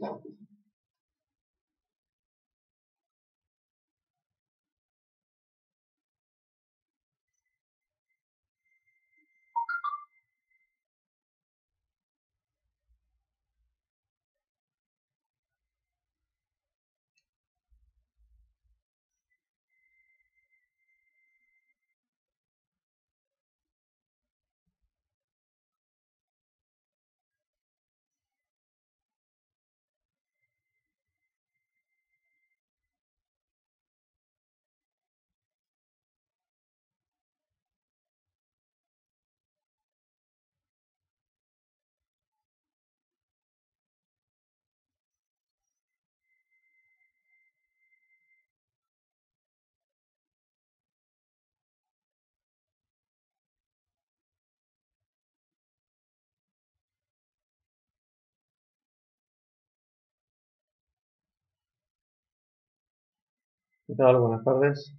¿Qué tal? Buenas tardes.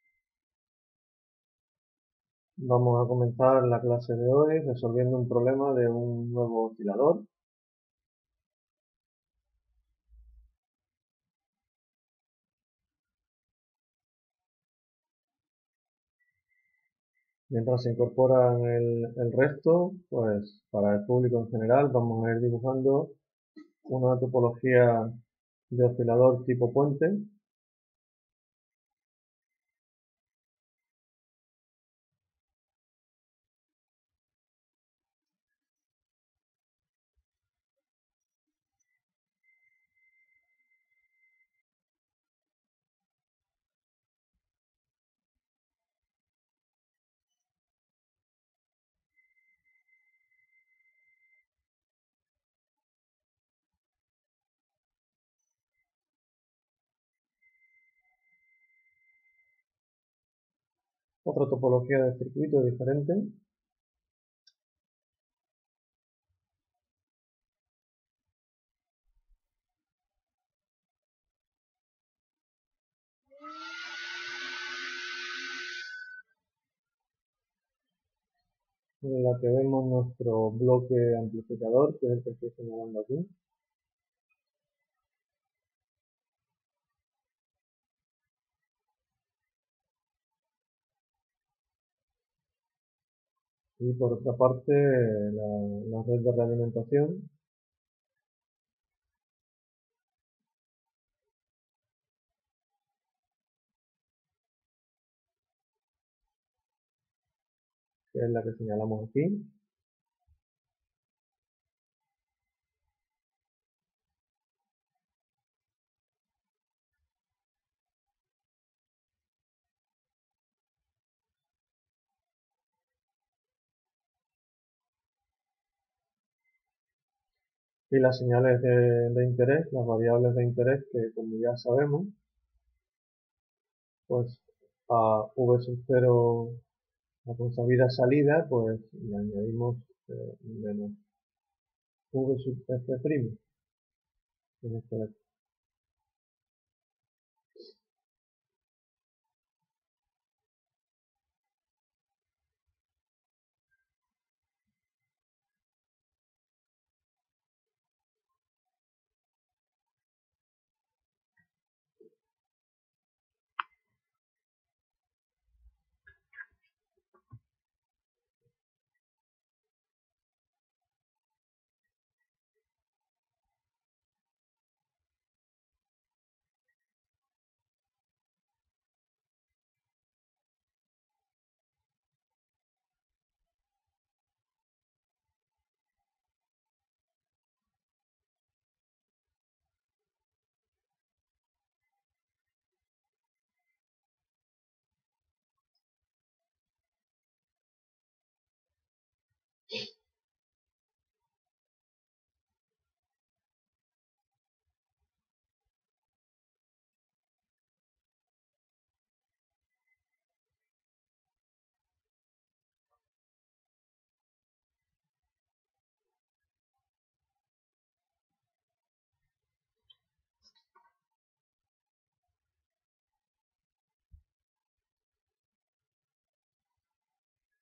Vamos a comenzar la clase de hoy resolviendo un problema de un nuevo oscilador. Mientras se incorporan el resto, pues para el público en general vamos a ir dibujando una topología de oscilador tipo puente. Otra topología de circuito diferente. En la que vemos nuestro bloque amplificador, que es el que estoy señalando aquí. Y por otra parte, la red de realimentación, que es la que señalamos aquí. Y las señales de interés, las variables de interés que, como ya sabemos, pues a v sub 0, a con sabida salida, pues le añadimos menos v sub f', en este caso.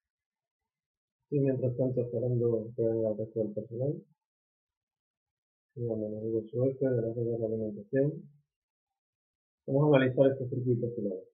Y mientras tanto esperando que venga el resto del personal. menos V sub F de la red de realimentación. Vamos a analizar este circuito oscilador.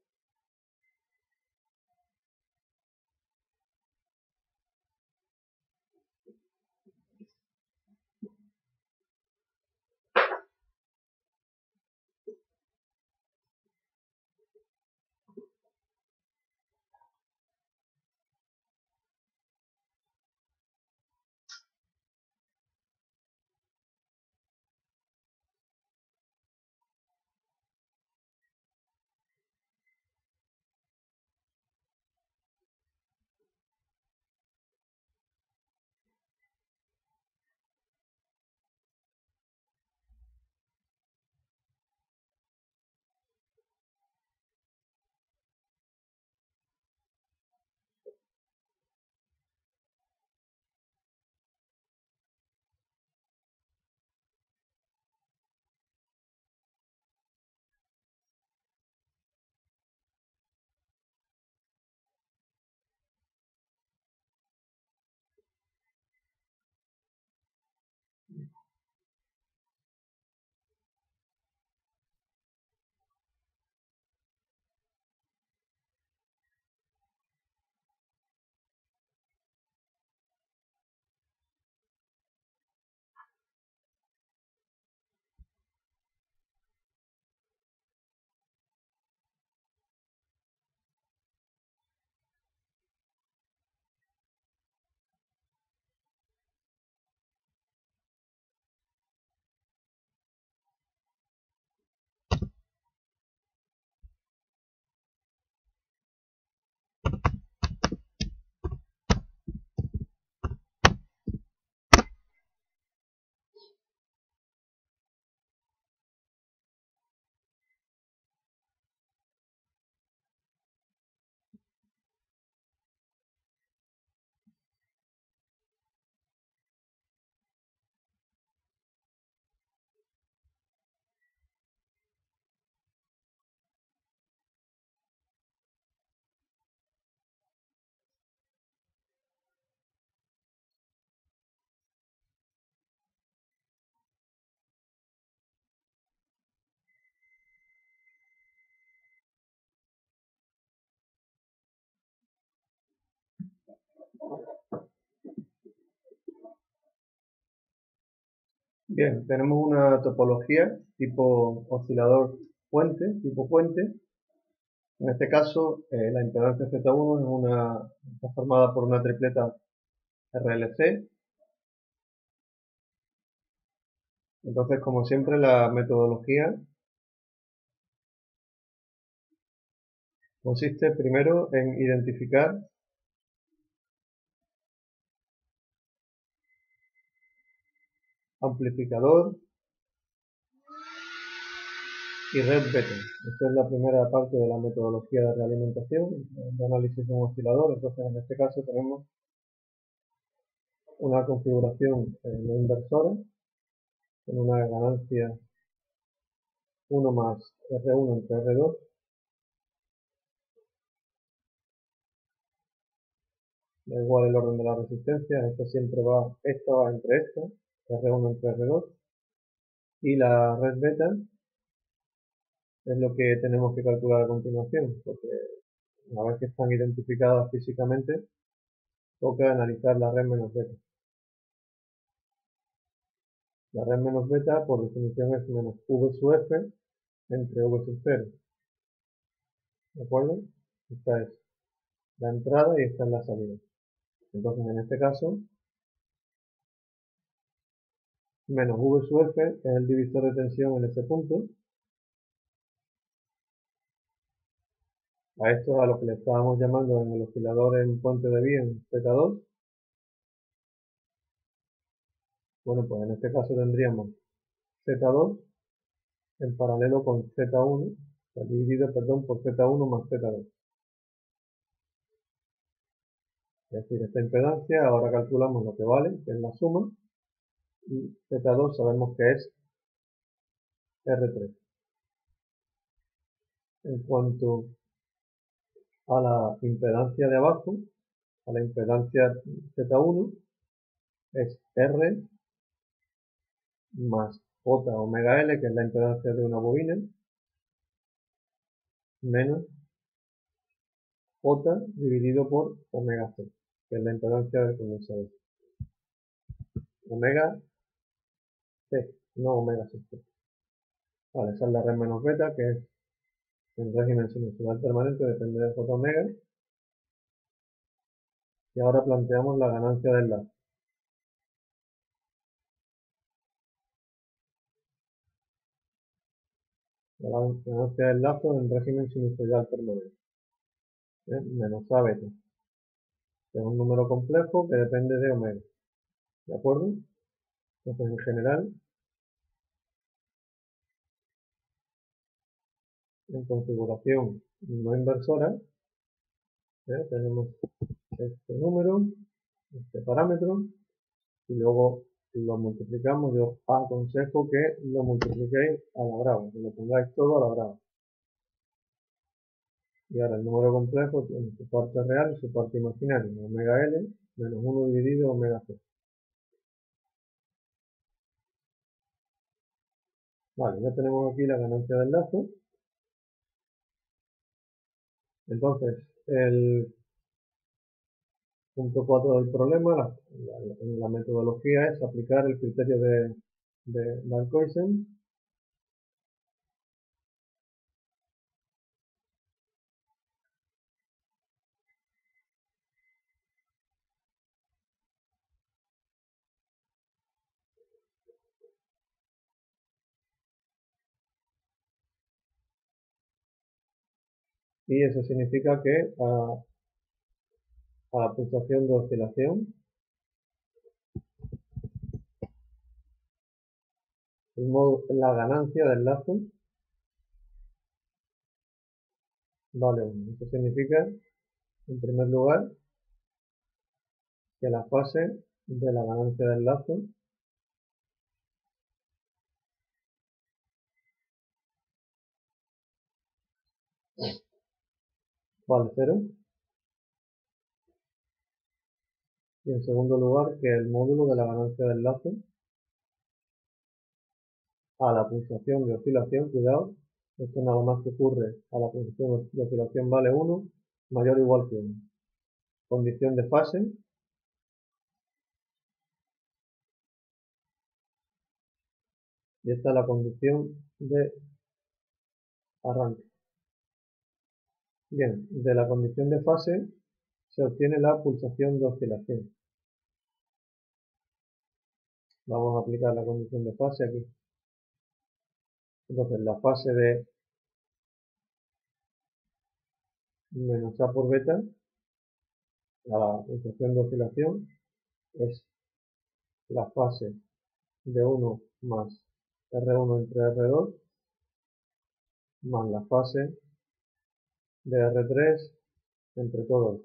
Bien, tenemos una topología tipo oscilador puente, tipo puente. En este caso, la impedancia Z1 está formada por una tripleta RLC. Entonces, como siempre, la metodología consiste primero en identificar amplificador y red beta. Esta es la primera parte de la metodología de realimentación, de análisis de un oscilador. Entonces, en este caso tenemos una configuración no inversora con una ganancia 1 más R1 entre R2. Da igual el orden de la resistencia, esta va entre esta, R1 entre R2. Y la red beta es lo que tenemos que calcular a continuación, porque una vez que están identificadas físicamente, toca analizar la red menos beta. La red menos beta, por definición, es menos V sub F entre V sub 0. ¿De acuerdo? Esta es la entrada y esta es la salida. Entonces, en este caso, menos V sub F es el divisor de tensión en ese punto. A esto es a lo que le estábamos llamando en el oscilador en puente de Wien Z2. Bueno, pues en este caso tendríamos Z2 en paralelo con Z1, dividido, perdón, por Z1 más Z2. Es decir, esta impedancia ahora calculamos lo que vale, que es la suma, y Z2 sabemos que es R3. En cuanto a la impedancia de abajo, a la impedancia Z1, es R más J omega L, que es la impedancia de una bobina, menos J dividido por omega C, que es la impedancia del condensador. Omega C, no omega C. Vale, esa es la red menos beta, que es el régimen sinusoidal permanente, depende de J omega. Y ahora planteamos la ganancia del lazo. La ganancia del lazo en régimen sinusoidal permanente. Menos A beta, que es un número complejo que depende de omega. ¿De acuerdo? Entonces, en general, en configuración no inversora, tenemos este número, este parámetro, y luego lo multiplicamos. Yo aconsejo que lo multipliquéis a la brava, que lo pongáis todo a la brava. Y ahora el número complejo tiene su parte real y su parte imaginaria, omega L menos 1 dividido omega C. Vale, ya tenemos aquí la ganancia del lazo. Entonces, el punto 4 del problema, la metodología es aplicar el criterio de Marquardt. Y eso significa que a la pulsación de oscilación, la ganancia del lazo vale 1. Eso significa, en primer lugar, que la fase de la ganancia del lazo vale 0. Y en segundo lugar, que el módulo de la ganancia del lazo a la pulsación de oscilación, cuidado, esto nada más que ocurre a la pulsación de oscilación vale 1, mayor o igual que 1. Condición de fase, y esta es la condición de arranque. Bien, de la condición de fase se obtiene la pulsación de oscilación. Vamos a aplicar la condición de fase aquí. Entonces, la fase de menos A por beta, la pulsación de oscilación, es la fase de 1 más R1 entre R2 más la fase de R3 entre todos.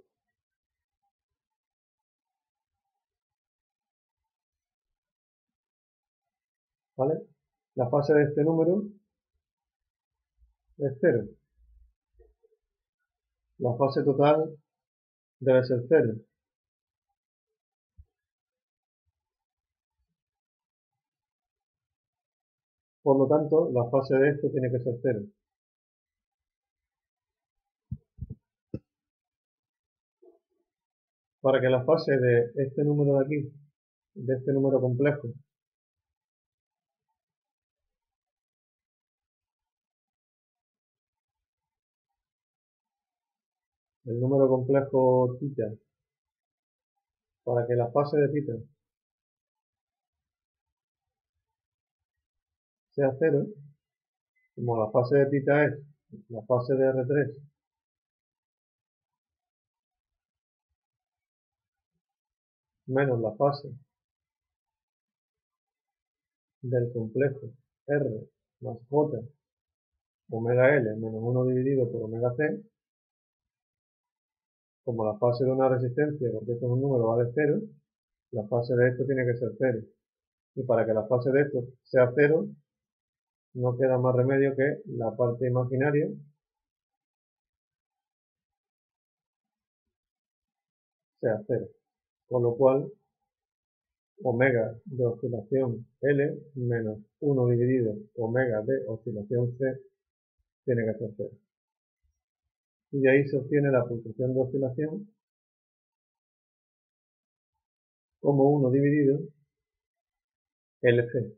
¿Vale? La fase de este número es 0. La fase total debe ser 0. Por lo tanto, la fase de esto tiene que ser 0. Para que la fase de este número de aquí, de este número complejo, el número complejo θ, para que la fase de θ sea 0, como la fase de θ es la fase de R3 menos la fase del complejo R más J omega L menos 1 dividido por omega C, como la fase de una resistencia, porque esto es un número, vale 0, la fase de esto tiene que ser 0. Y para que la fase de esto sea 0, no queda más remedio que la parte imaginaria sea 0. Con lo cual, omega de oscilación L menos 1 dividido omega de oscilación C tiene que ser 0. Y de ahí se obtiene la pulsación de oscilación como 1 dividido LC.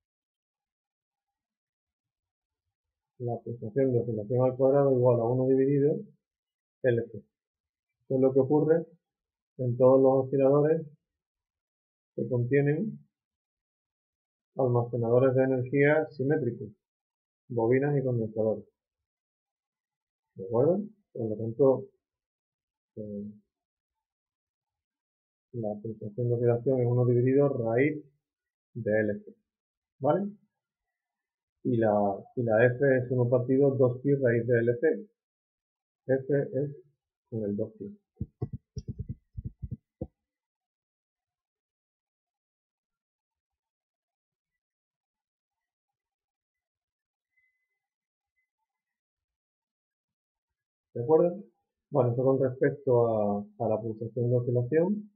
La pulsación de oscilación al cuadrado igual a 1 dividido LC. Esto es lo que ocurre en todos los osciladores que contienen almacenadores de energía simétricos, bobinas y condensadores. ¿De acuerdo? Por lo tanto, eh, la pulsación de oscilación es 1 dividido raíz de LC. ¿Vale? Y la F es 1 partido 2pi raíz de LC. F es con el 2pi. ¿De acuerdo? Bueno, eso con respecto a la pulsación de oscilación.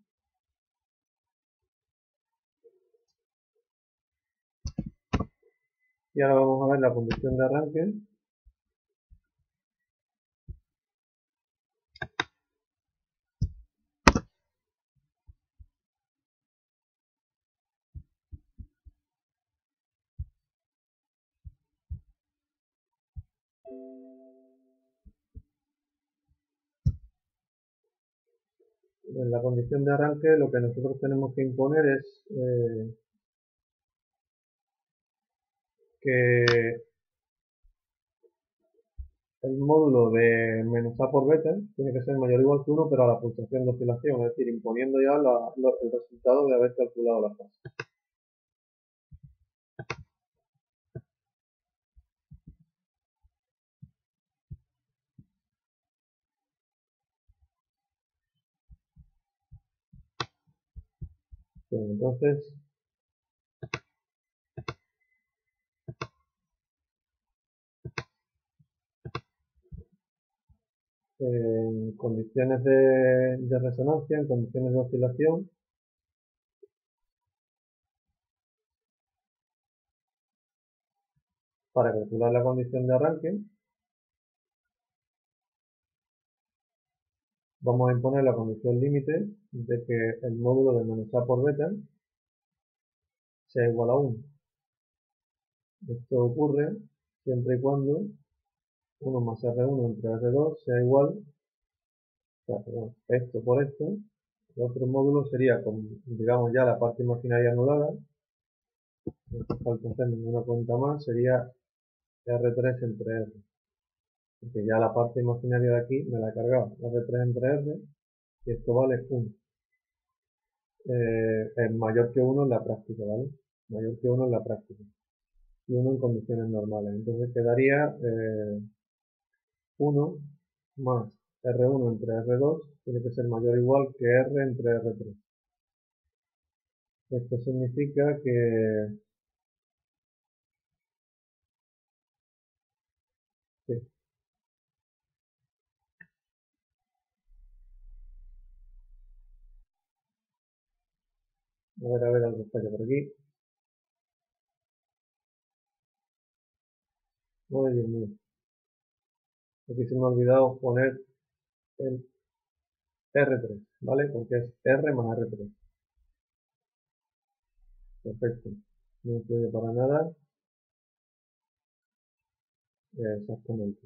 Y ahora vamos a ver la condición de arranque. En la condición de arranque lo que nosotros tenemos que imponer es que el módulo de menos A por beta tiene que ser mayor o igual que 1, pero a la pulsación de oscilación, es decir, imponiendo ya el resultado de haber calculado la fase. Bien, entonces, en condiciones de resonancia, en condiciones de oscilación, para calcular la condición de arranque, vamos a imponer la condición límite de que el módulo de menos A por beta sea igual a 1. Esto ocurre siempre y cuando 1 más R1 entre R2 sea igual, o sea, perdón, esto por esto, el otro módulo sería, con, digamos, ya la parte imaginaria anulada, no hace falta hacer ninguna cuenta más, sería R3 entre R, porque ya la parte imaginaria de aquí me la he cargado, R3 entre R, y esto vale 1. Es mayor que 1 en la práctica, ¿vale? Mayor que 1 en la práctica. Y 1 en condiciones normales. Entonces quedaría 1 más R1 entre R2 tiene que ser mayor o igual que R entre R3. Esto significa que, sí, a ver algo falla por aquí. Oh, Dios mío. Aquí se me ha olvidado poner el R3, ¿vale? Porque es R más R3. Perfecto. No influye para nada. Exactamente.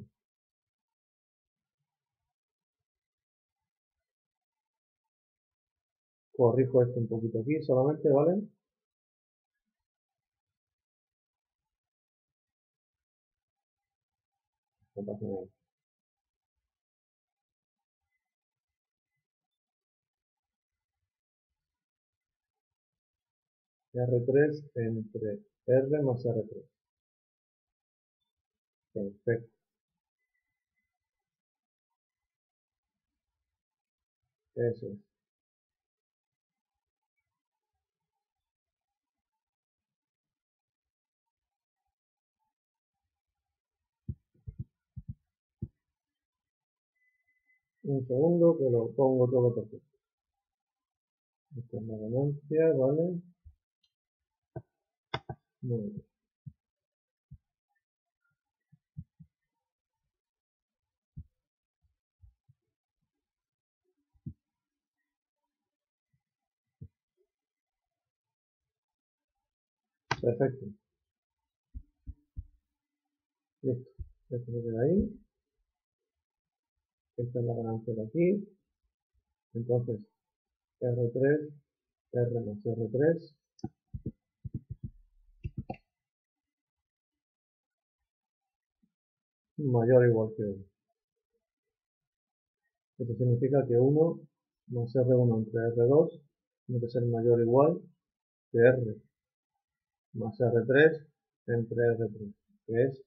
Corrijo esto un poquito aquí solamente, ¿vale? No pasa nada. R3 entre R más R3. Perfecto. Eso es. Un segundo que lo pongo todo perfecto. Esta es la ganancia, ¿vale? Muy bien. Perfecto. Listo. Esto se queda ahí. Esta es la ganancia de aquí. Entonces, R3, R más R3, mayor o igual que 1. Esto significa que 1 más R1 entre R2 tiene que ser mayor o igual que R más R3 entre R3, que es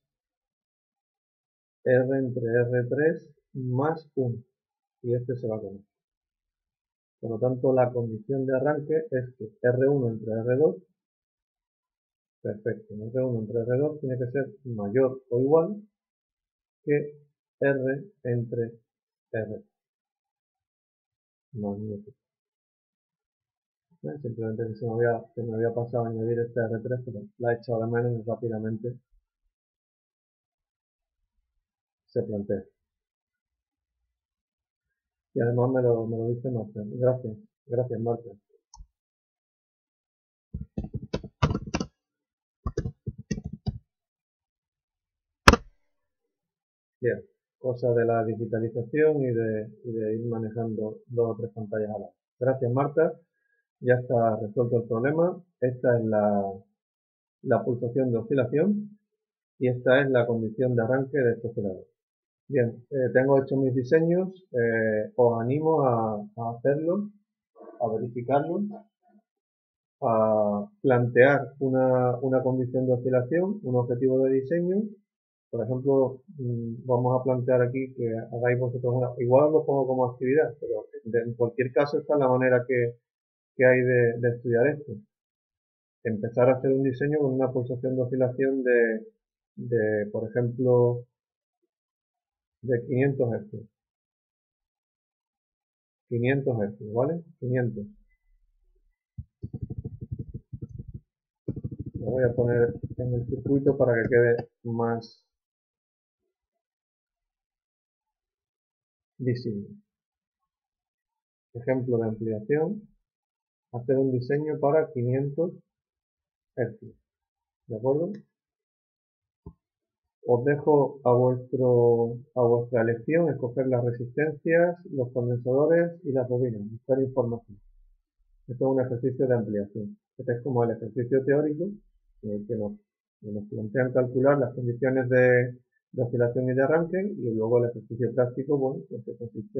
R entre R3 más 1. Y este se va a comer. Por lo tanto, la condición de arranque es que R1 entre R2, perfecto, R1 entre R2 tiene que ser mayor o igual que R entre R. Magnífico. Simplemente que se me había pasado a añadir este R3, pero la he echado de menos y rápidamente se plantea. Y además me lo dice Marta. Gracias, gracias Marta. Bien, cosa de la digitalización y de ir manejando 2 o 3 pantallas a la vez. Gracias Marta, ya está resuelto el problema. Esta es la pulsación de oscilación y esta es la condición de arranque de este oscilador. Bien, tengo hecho mis diseños, os animo a hacerlos, a verificarlos, a plantear una condición de oscilación, un objetivo de diseño. Por ejemplo, vamos a plantear aquí que hagáis vosotros igual os lo pongo como actividad, pero en cualquier caso esta es la manera que hay de estudiar esto. Empezar a hacer un diseño con una pulsación de oscilación por ejemplo, de 500 Hz. 500 Hz, ¿vale? 500. Lo voy a poner en el circuito para que quede más visible. Ejemplo de ampliación. Hacer un diseño para 500 Hz. ¿De acuerdo? Os dejo a vuestra elección escoger las resistencias, los condensadores y las bobinas. Buscar información. Esto es un ejercicio de ampliación. Este es como el ejercicio teórico en el que nos plantean calcular las condiciones de oscilación y de arranque, y luego el ejercicio práctico, bueno, pues que consiste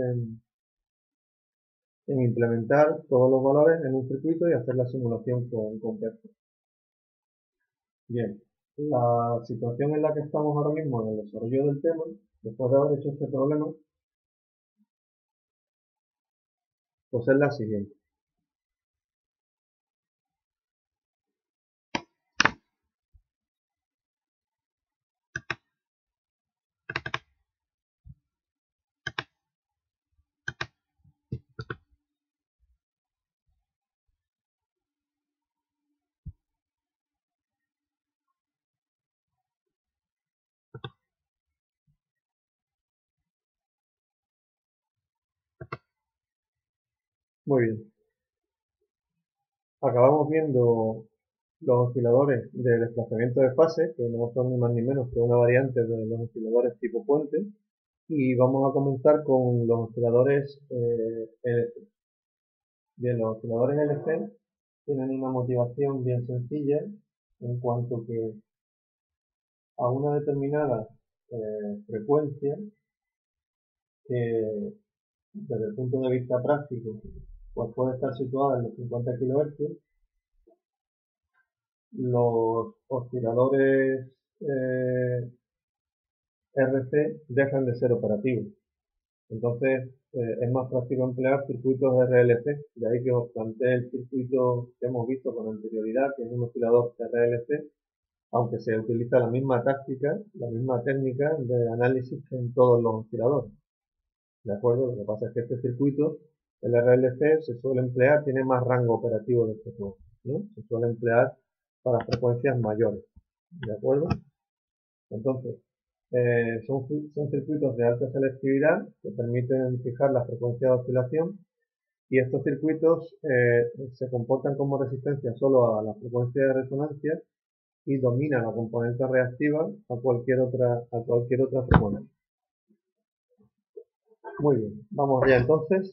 en implementar todos los valores en un circuito y hacer la simulación con Kepler. Bien, la situación en la que estamos ahora mismo en el desarrollo del tema, después de haber hecho este problema, pues es la siguiente. Muy bien, acabamos viendo los osciladores de desplazamiento de fase, que no son ni más ni menos que una variante de los osciladores tipo puente, y vamos a comenzar con los osciladores LC. Bien, los osciladores LC tienen una motivación bien sencilla en cuanto que a una determinada frecuencia que desde el punto de vista práctico pues puede estar situada en los 50 kHz, los osciladores RC dejan de ser operativos. Entonces es más práctico emplear circuitos RLC, de ahí que os planteé el circuito que hemos visto con anterioridad, que es un oscilador RLC, aunque se utiliza la misma táctica, la misma técnica de análisis que en todos los osciladores. ¿De acuerdo? Lo que pasa es que este circuito El RLC se suele emplear, tiene más rango operativo de frecuencia, ¿no? Se suele emplear para frecuencias mayores, ¿de acuerdo? Entonces, son circuitos de alta selectividad que permiten fijar la frecuencia de oscilación, y estos circuitos se comportan como resistencia solo a la frecuencia de resonancia y dominan la componente reactiva a cualquier otra frecuencia. Muy bien, vamos allá entonces.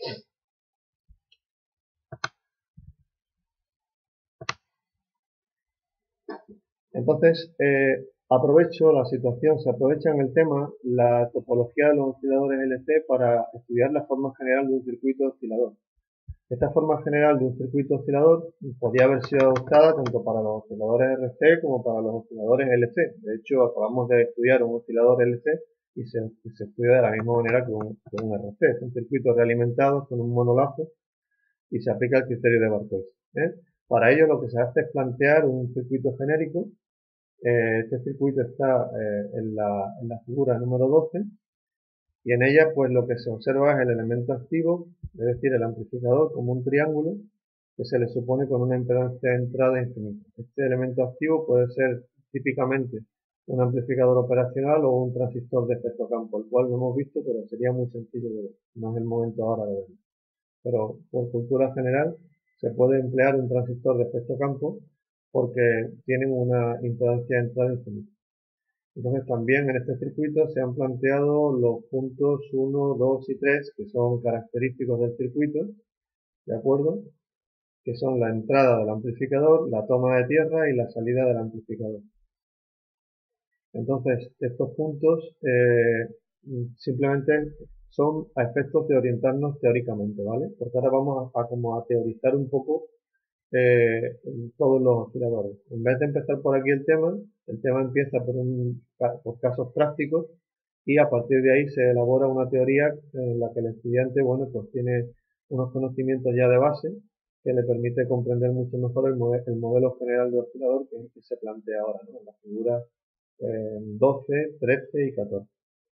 Entonces, aprovecho la situación, se aprovecha en el tema la topología de los osciladores LC para estudiar la forma general de un circuito oscilador. Esta forma general de un circuito oscilador podría haber sido adoptada tanto para los osciladores RC como para los osciladores LC. De hecho, acabamos de estudiar un oscilador LC y se estudia de la misma manera que un RC. Es un circuito realimentado con un monolazo y se aplica el criterio de Barclay. Para ello lo que se hace es plantear un circuito genérico. Este circuito está en la figura número 12 y en ella pues lo que se observa es el elemento activo, es decir, el amplificador como un triángulo que se le supone con una impedancia de entrada infinita. Este elemento activo puede ser típicamente un amplificador operacional o un transistor de efecto campo, el cual no hemos visto, pero sería muy sencillo de ver. No es el momento ahora de verlo. Pero por cultura general se puede emplear un transistor de efecto campo porque tienen una impedancia de entrada infinita. Entonces también en este circuito se han planteado los puntos 1, 2 y 3 que son característicos del circuito, ¿de acuerdo? Que son la entrada del amplificador, la toma de tierra y la salida del amplificador. Entonces estos puntos simplemente son a efectos de orientarnos teóricamente, ¿vale? Porque ahora vamos a teorizar un poco todos los osciladores. En vez de empezar por aquí el tema empieza por casos prácticos y a partir de ahí se elabora una teoría en la que el estudiante, bueno, pues tiene unos conocimientos ya de base que le permite comprender mucho mejor el modelo general de oscilador que es el que se plantea ahora, ¿no? En las figuras 12, 13 y 14.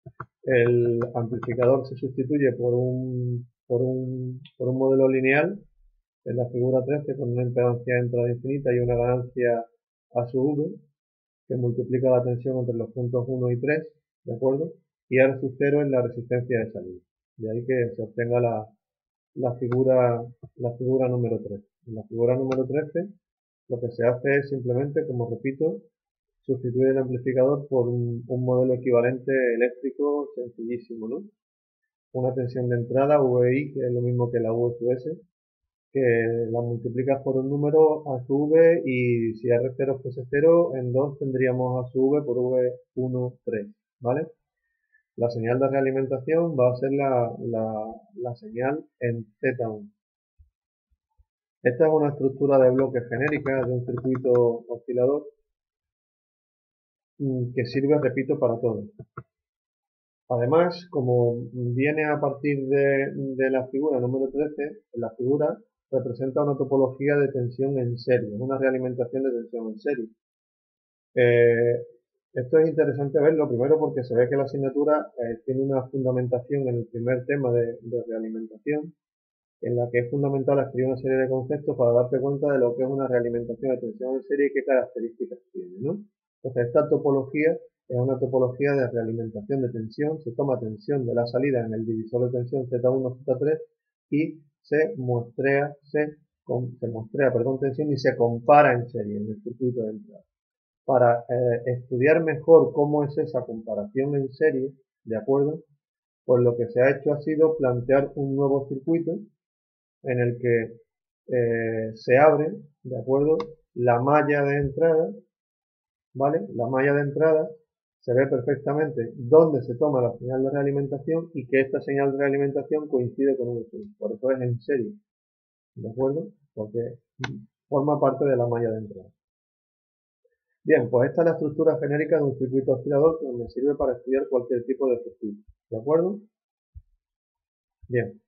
El amplificador se sustituye por un modelo lineal en la figura 13 con una impedancia de entrada infinita y una ganancia a sub v que multiplica la tensión entre los puntos 1 y 3, ¿de acuerdo? Y R sub 0 es la resistencia de salida. De ahí que se obtenga la figura número 3. En la figura número 13 lo que se hace es simplemente, como repito, sustituir el amplificador por un modelo equivalente eléctrico sencillísimo, ¿no? Una tensión de entrada VI, que es lo mismo que la V sub S, que la multiplicas por un número a su v y si R0 fuese 0, en 2 tendríamos a su v por v1, 3, ¿vale? La señal de realimentación va a ser la señal en Z1. Esta es una estructura de bloques genérica de un circuito oscilador que sirve, repito, para todo. Además, como viene a partir de la figura número 13, la figura representa una topología de tensión en serie, una realimentación de tensión en serie. Esto es interesante verlo, primero porque se ve que la asignatura tiene una fundamentación en el primer tema de realimentación, en la que es fundamental escribir una serie de conceptos para darte cuenta de lo que es una realimentación de tensión en serie y qué características tiene, ¿no? Entonces, esta topología es una topología de realimentación de tensión, se toma tensión de la salida en el divisor de tensión Z1, Z3 y se muestrea tensión y se compara en serie en el circuito de entrada. Para estudiar mejor cómo es esa comparación en serie, ¿de acuerdo? Pues lo que se ha hecho ha sido plantear un nuevo circuito en el que se abre, ¿de acuerdo? La malla de entrada, ¿vale? La malla de entrada se ve perfectamente dónde se toma la señal de realimentación y que esta señal de realimentación coincide con un swing. Por eso es en serie, ¿de acuerdo? Porque forma parte de la malla de entrada. Bien, pues esta es la estructura genérica de un circuito oscilador que me sirve para estudiar cualquier tipo de circuito. ¿De acuerdo? Bien.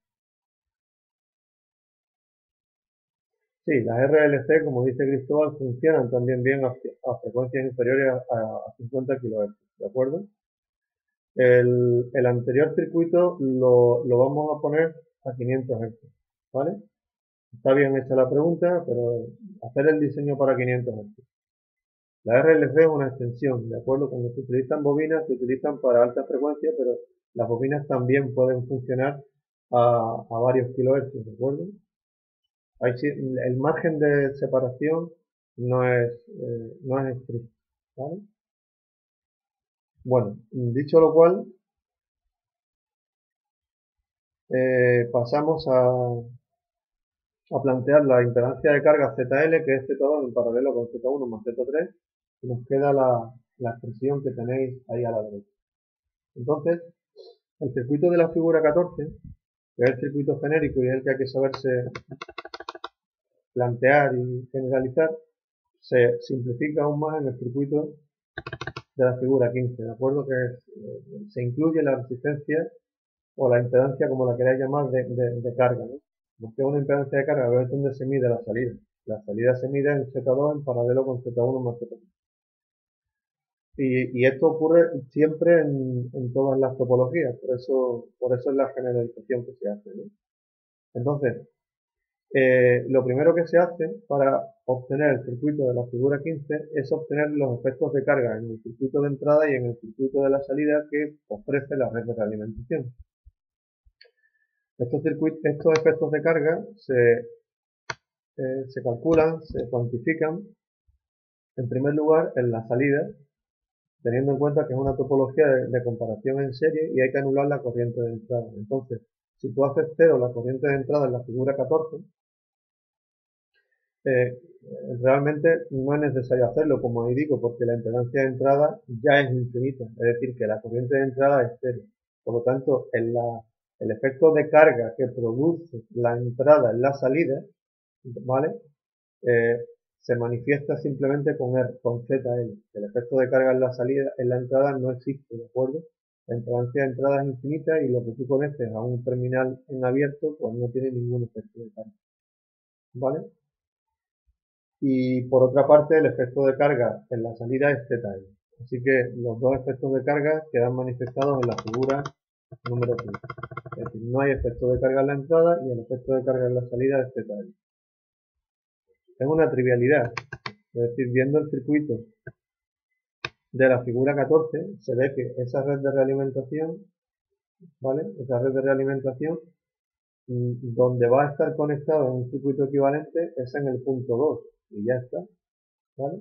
Sí, las RLC, como dice Cristóbal, funcionan también bien a frecuencias inferiores a 50 kHz. ¿De acuerdo? El anterior circuito lo vamos a poner a 500 Hz, ¿vale? Está bien hecha la pregunta, pero hacer el diseño para 500 Hz. La RLC es una extensión, ¿de acuerdo? Cuando se utilizan bobinas, se utilizan para alta frecuencia, pero las bobinas también pueden funcionar a varios kilohercios, ¿de acuerdo? El margen de separación no es estricto, ¿vale? Bueno, dicho lo cual, pasamos a plantear la impedancia de carga ZL, que es Z2 en paralelo con Z1 más Z3, y nos queda la expresión que tenéis ahí a la derecha. Entonces, el circuito de la figura 14, que es el circuito genérico y es el que hay que saberse plantear y generalizar, se simplifica aún más en el circuito de la figura 15, ¿de acuerdo? Se incluye la resistencia o la impedancia, como la queráis llamar, de carga, ¿no? Porque una impedancia de carga es donde se mide la salida. La salida se mide en Z2 en paralelo con Z1 más Z3. Y esto ocurre siempre en todas las topologías, por eso es la generalización que se hace, ¿no? Entonces, lo primero que se hace para obtener el circuito de la figura 15 es obtener los efectos de carga en el circuito de entrada y en el circuito de la salida que ofrece la red de realimentación. Estos efectos de carga se calculan, se cuantifican, en primer lugar, en la salida, teniendo en cuenta que es una topología de comparación en serie y hay que anular la corriente de entrada. Entonces, si tú haces cero la corriente de entrada en la figura 14, realmente no es necesario hacerlo, como ahí digo, porque la impedancia de entrada ya es infinita, es decir, que la corriente de entrada es cero. Por lo tanto, el efecto de carga que produce la entrada en la salida, ¿vale? Eh, se manifiesta simplemente con ZL. El efecto de carga en la salida, en la entrada no existe, ¿de acuerdo? La impedancia de entrada es infinita y lo que tú conectes a un terminal en abierto, pues no tiene ningún efecto de carga, ¿vale? Y por otra parte, el efecto de carga en la salida es ZL. Así que los dos efectos de carga quedan manifestados en la figura número 3. Es decir, no hay efecto de carga en la entrada y el efecto de carga en la salida es ZL. Es una trivialidad. Es decir, viendo el circuito de la figura 14, se ve que esa red de realimentación, ¿vale? Esa red de realimentación, donde va a estar conectado en un circuito equivalente es en el punto 2. Y ya está, ¿vale?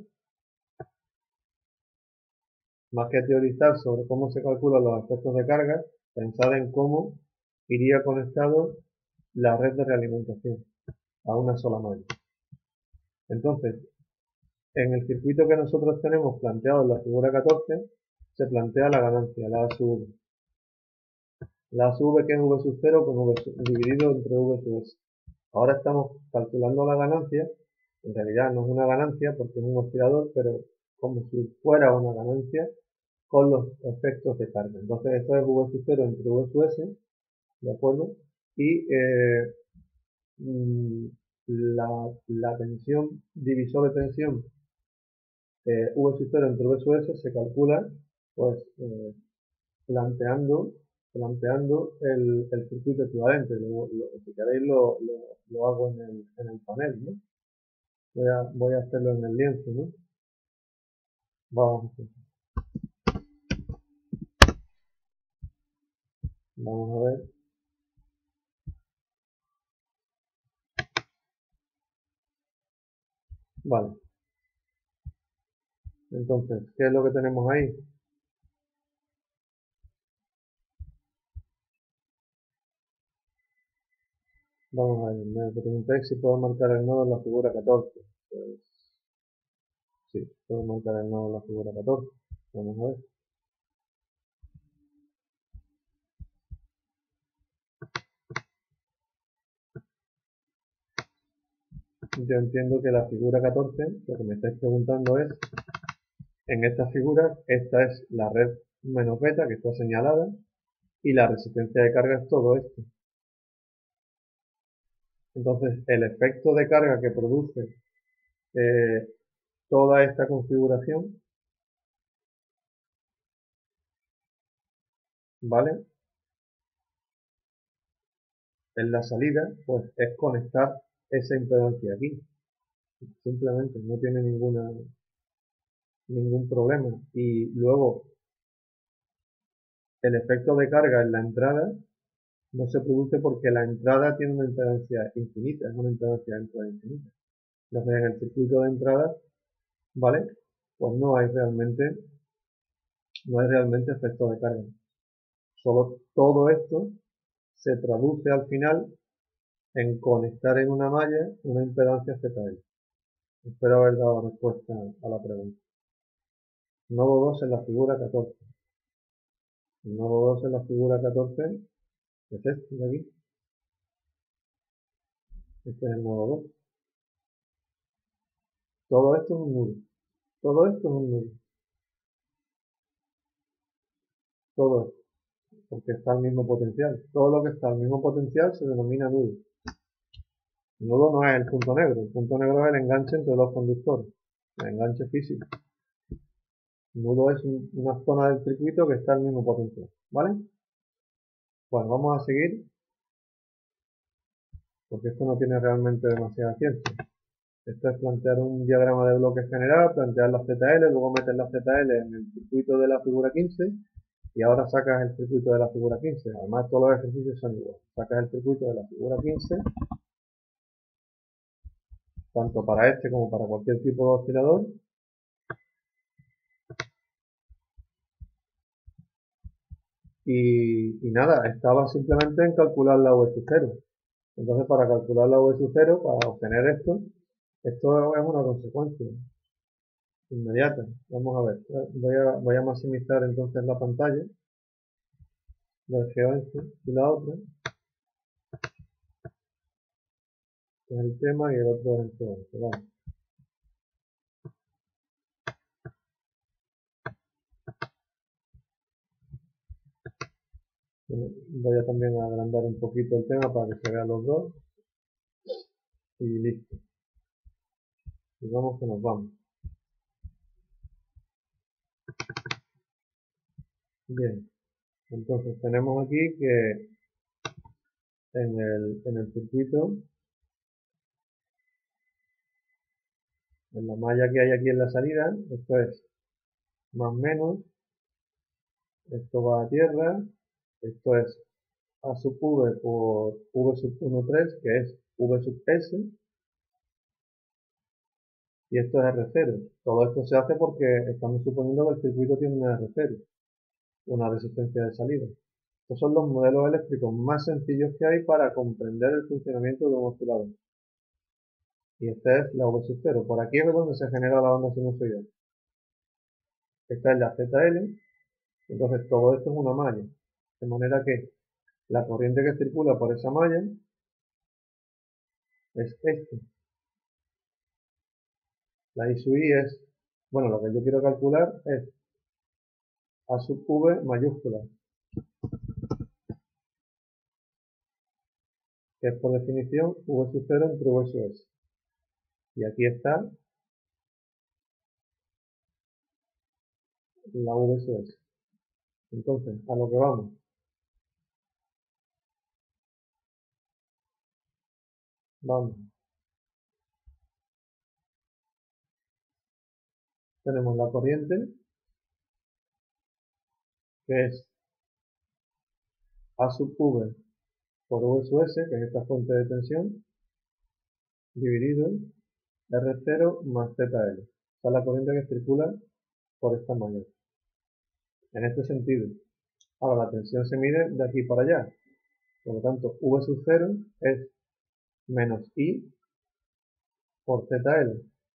Más que teorizar sobre cómo se calculan los efectos de carga, pensad en cómo iría conectado la red de realimentación a una sola malla. Entonces, en el circuito que nosotros tenemos planteado en la figura 14, se plantea la ganancia, la A sub V. La A sub V, que es V sub 0 con dividido entre V sub S. Ahora estamos calculando la ganancia, en realidad no es una ganancia porque es un oscilador, pero como si fuera una ganancia con los efectos de carga. Entonces esto es V sub 0 entre V sub S, ¿de acuerdo? Y la tensión, divisor de tensión V sub 0 entre V sub S se calcula pues planteando el circuito equivalente. Si queréis lo hago en el panel, ¿no? Voy a hacerlo en el lienzo, ¿no? Vamos a ver. Vale. Entonces, ¿qué es lo que tenemos ahí? Vamos a ver, me pregunté si puedo marcar el nodo en la figura 14. Pues sí, puedo marcar el nodo en la figura 14. Vamos a ver. Yo entiendo que la figura 14, lo que me estáis preguntando es, en esta figura, esta es la red menos beta que está señalada y la resistencia de carga es todo esto. Entonces, el efecto de carga que produce toda esta configuración, ¿vale? en la salida, pues es conectar esa impedancia aquí. Simplemente, no tiene ningún problema. Y luego, el efecto de carga en la entrada no se produce porque la entrada tiene una impedancia infinita, es una impedancia de entrada infinita. Entonces, en el circuito de entrada, ¿vale? Pues no hay realmente efecto de carga. Solo todo esto se traduce al final en conectar en una malla una impedancia ZL. Espero haber dado respuesta a la pregunta. Nodo 2 en la figura 14. El nodo 2 en la figura 14 es este de aquí. Este es el nodo 2. Todo esto es un nudo. Todo esto es un nudo. Todo esto. Porque está al mismo potencial. Todo lo que está al mismo potencial se denomina nudo. El nudo no es el punto negro. El punto negro es el enganche entre dos conductores. El enganche físico. El nudo es una zona del circuito que está al mismo potencial. ¿Vale? Bueno, vamos a seguir. Porque esto no tiene realmente demasiada ciencia. Esto es plantear un diagrama de bloque general, plantear la ZL, luego meter la ZL en el circuito de la figura 15 y ahora sacas el circuito de la figura 15. Además, todos los ejercicios son iguales. Sacas el circuito de la figura 15, tanto para este como para cualquier tipo de oscilador. Y nada, estaba simplemente en calcular la V sub 0. Entonces, para calcular la V sub 0, para obtener esto es una consecuencia inmediata. Vamos a ver, voy a maximizar entonces la pantalla del G11 y la otra, que es el tema, y el otro es el G11. Vale. Voy a también agrandar un poquito el tema para que se vean los dos. Y listo. Digamos que nos vamos. Bien. Entonces tenemos aquí que en el circuito, en la malla que hay aquí en la salida, esto es más menos, esto va a tierra, esto es A sub V por V sub 1,3, que es V sub S, y esto es R0. Todo esto se hace porque estamos suponiendo que el circuito tiene una R0, una resistencia de salida. Estos son los modelos eléctricos más sencillos que hay para comprender el funcionamiento de un oscilador. Y esta es la V sub 0. Por aquí es donde se genera la onda sinusoidal. Esta es la ZL. Entonces todo esto es una malla. De manera que la corriente que circula por esa malla es esta. La I sub I es, bueno, lo que yo quiero calcular es A sub V mayúscula, que es por definición V sub 0 entre V sub S. Y aquí está la V sub S. Entonces, a lo que vamos. Vamos. Tenemos la corriente, que es A sub V por V sub S, que es esta fuente de tensión, dividido R0 más ZL. Esta es la corriente que circula por esta malla. En este sentido. Ahora, la tensión se mide de aquí para allá. Por lo tanto, V sub 0 es menos I por ZL.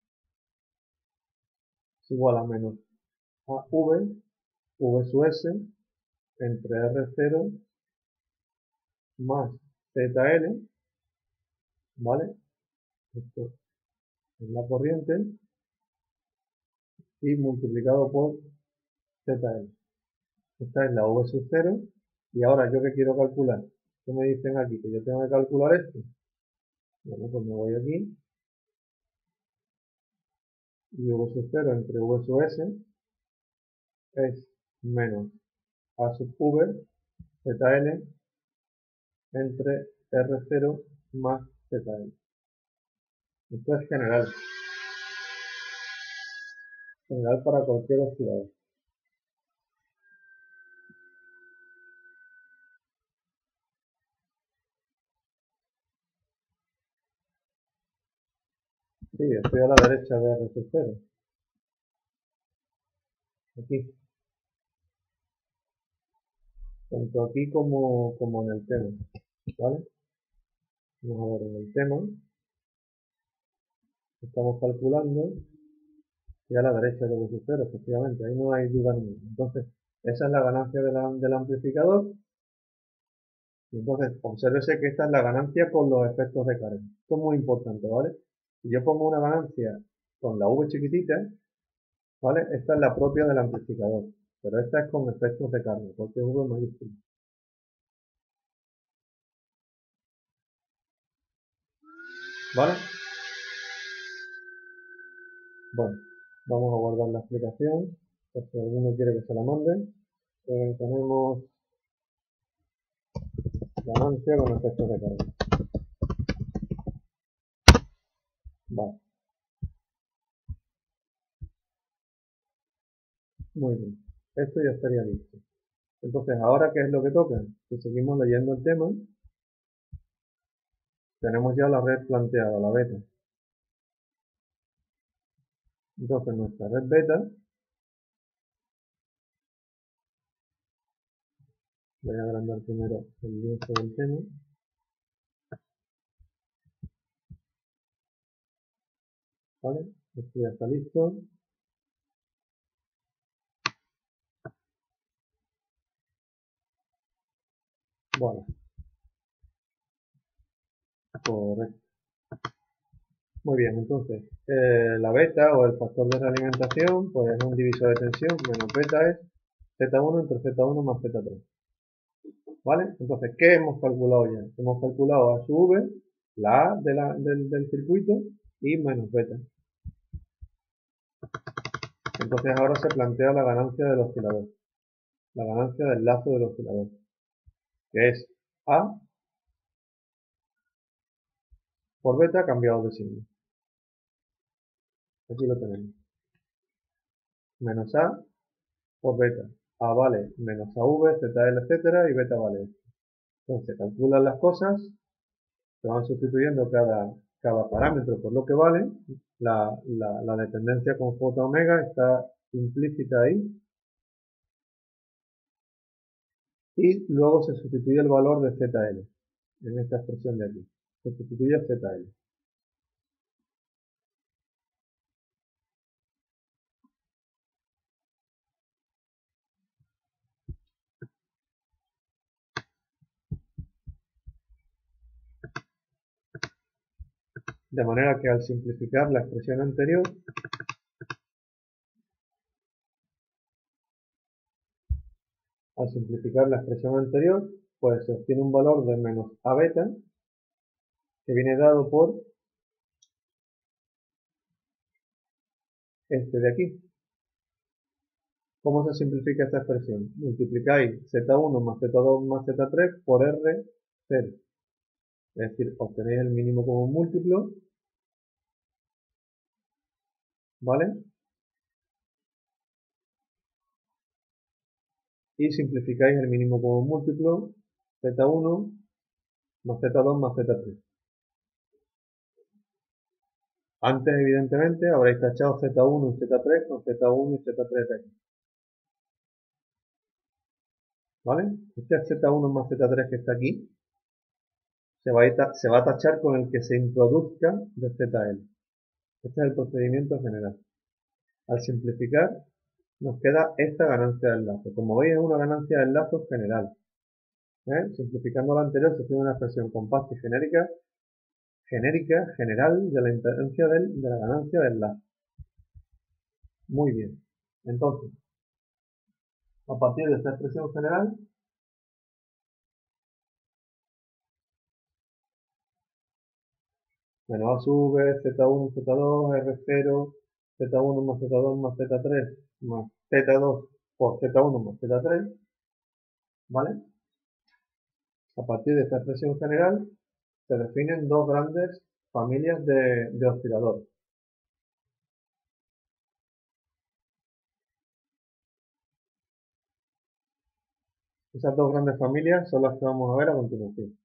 Es igual a menos AV, V sub S, entre R0 más ZL, ¿vale? Esto es la corriente, y multiplicado por ZL. Esta es la V sub 0, y ahora yo que quiero calcular, ¿qué me dicen aquí? Que yo tengo que calcular esto. Bueno, pues me voy aquí, y V sub 0 entre V sub S es menos A sub V ZL entre R0 más ZL. Esto es general para cualquier oscilador. Sí, estoy a la derecha de R0. Aquí. Tanto aquí como en el tema. ¿Vale? Vamos a ver en el tema. Estamos calculando y a la derecha de R0, efectivamente. Ahí no hay duda ninguna. Entonces, esa es la ganancia del amplificador. Y entonces, obsérvese que esta es la ganancia con los efectos de carga. Esto es muy importante, ¿vale? Si yo pongo una ganancia con la V chiquitita, ¿vale? Esta es la propia del amplificador. Pero esta es con efectos de carga, porque es V mayúscula. ¿Vale? Bueno, vamos a guardar la explicación, por si alguno quiere que se la mande. Tenemos ganancia con efectos de carga. Vale, muy bien. Esto ya estaría listo. Entonces, ¿ahora qué es lo que toca? Si seguimos leyendo el tema, tenemos ya la red planteada, la beta. Entonces, nuestra red beta, voy a agrandar primero el lienzo del tema. ¿Vale? Esto ya está listo. Vale. Correcto. Muy bien, entonces, la beta o el factor de realimentación, pues es un divisor de tensión, menos beta es Z1 entre Z1 más Z3. ¿Vale? Entonces, ¿qué hemos calculado ya? Hemos calculado A sub V, la A del circuito, y menos beta. Entonces ahora se plantea la ganancia del oscilador, la ganancia del lazo del oscilador, que es A por beta cambiado de signo. Aquí lo tenemos. Menos A por beta. A vale menos AV, ZL, etcétera, y beta vale esto. Entonces se calculan las cosas, se van sustituyendo cada parámetro por lo que vale. La dependencia con J omega está implícita ahí. Y luego se sustituye el valor de ZL en esta expresión de aquí. Se sustituye ZL. De manera que al simplificar la expresión anterior, pues se obtiene un valor de menos A beta, que viene dado por este de aquí. ¿Cómo se simplifica esta expresión? Multiplicáis Z1 más Z2 más Z3 por R0. Es decir, obtenéis el mínimo común múltiplo, ¿vale? Y simplificáis el mínimo común múltiplo, Z1 más Z2 más Z3. Antes, evidentemente, habréis tachado Z1 y Z3 con Z1 y Z3 de aquí. ¿Vale? Este Z1 más Z3 que está aquí se va a tachar con el que se introduzca de ZL. Este es el procedimiento general. Al simplificar, nos queda esta ganancia del lazo. Como veis, es una ganancia del lazo general. Simplificando lo anterior, se tiene una expresión compacta y genérica, general, de la impedancia de la ganancia del lazo. Muy bien. Entonces, a partir de esta expresión general, menos A sub V, Z1, Z2, R0, Z1 más Z2 más Z3 más Z2 por Z1 más Z3, ¿vale? A partir de esta expresión general se definen dos grandes familias de osciladores. Esas dos grandes familias son las que vamos a ver a continuación.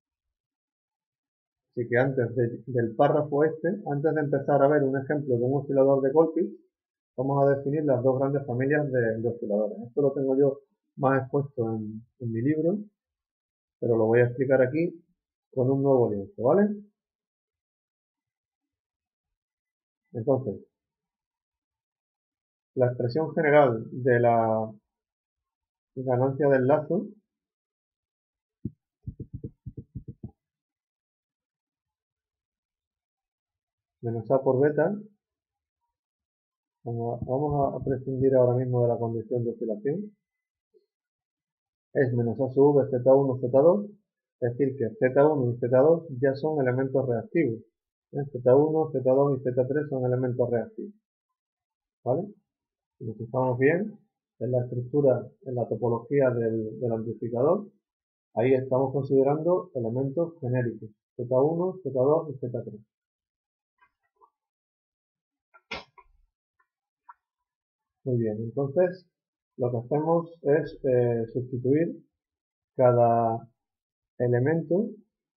Así que antes del párrafo antes de empezar a ver un ejemplo de un oscilador de Colpitts, vamos a definir las dos grandes familias de osciladores. Esto lo tengo yo más expuesto en mi libro, pero lo voy a explicar aquí con un nuevo lienzo, ¿vale? Entonces, la expresión general de la ganancia del lazo menos A por beta, vamos a prescindir ahora mismo de la condición de oscilación, es menos A sub v Z1 Z2, es decir que Z1 y Z2 ya son elementos reactivos. Z1, Z2 y Z3 son elementos reactivos. ¿Vale? Si nos fijamos bien en la estructura, en la topología del amplificador, ahí estamos considerando elementos genéricos, Z1, Z2 y Z3. Muy bien, entonces lo que hacemos es sustituir cada elemento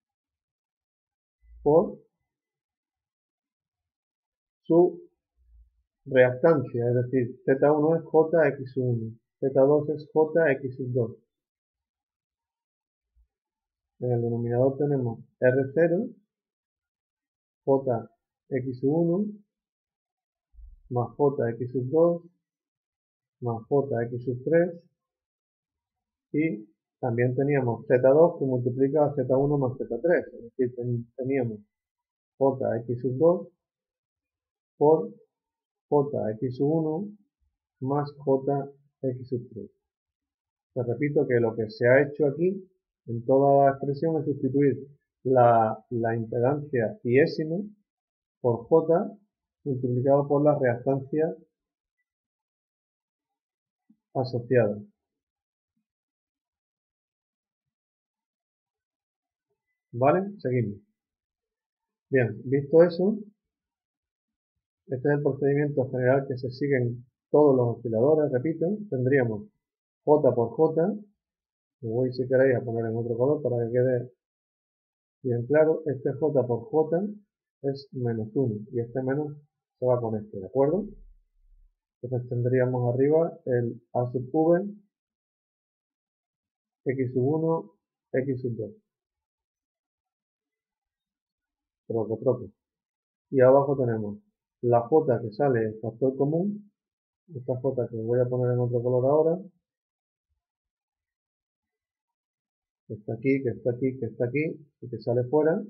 por su reactancia, es decir, Z1 es JX1, Z2 es JX2. En el denominador tenemos R0, JX1, más JX2, más JX3, y también teníamos Z2 que multiplica a Z1 más Z3, es decir, teníamos JX2 por JX1 más JX3. Te repito que lo que se ha hecho aquí, en toda la expresión, es sustituir la impedancia iésima por J multiplicado por la reactancia asociada. ¿Vale? Seguimos. Bien, visto eso, este es el procedimiento general que se sigue en todos los osciladores, repito, tendríamos J por J, lo voy si queréis a poner en otro color para que quede bien claro, este J por J es menos 1 y este menos se va con este, ¿de acuerdo? Entonces tendríamos arriba el A sub V, X sub 1, X sub 2, propio. Y abajo tenemos la J que sale el factor común, esta J que voy a poner en otro color ahora, que está aquí, que está aquí, que está aquí, y que sale fuera.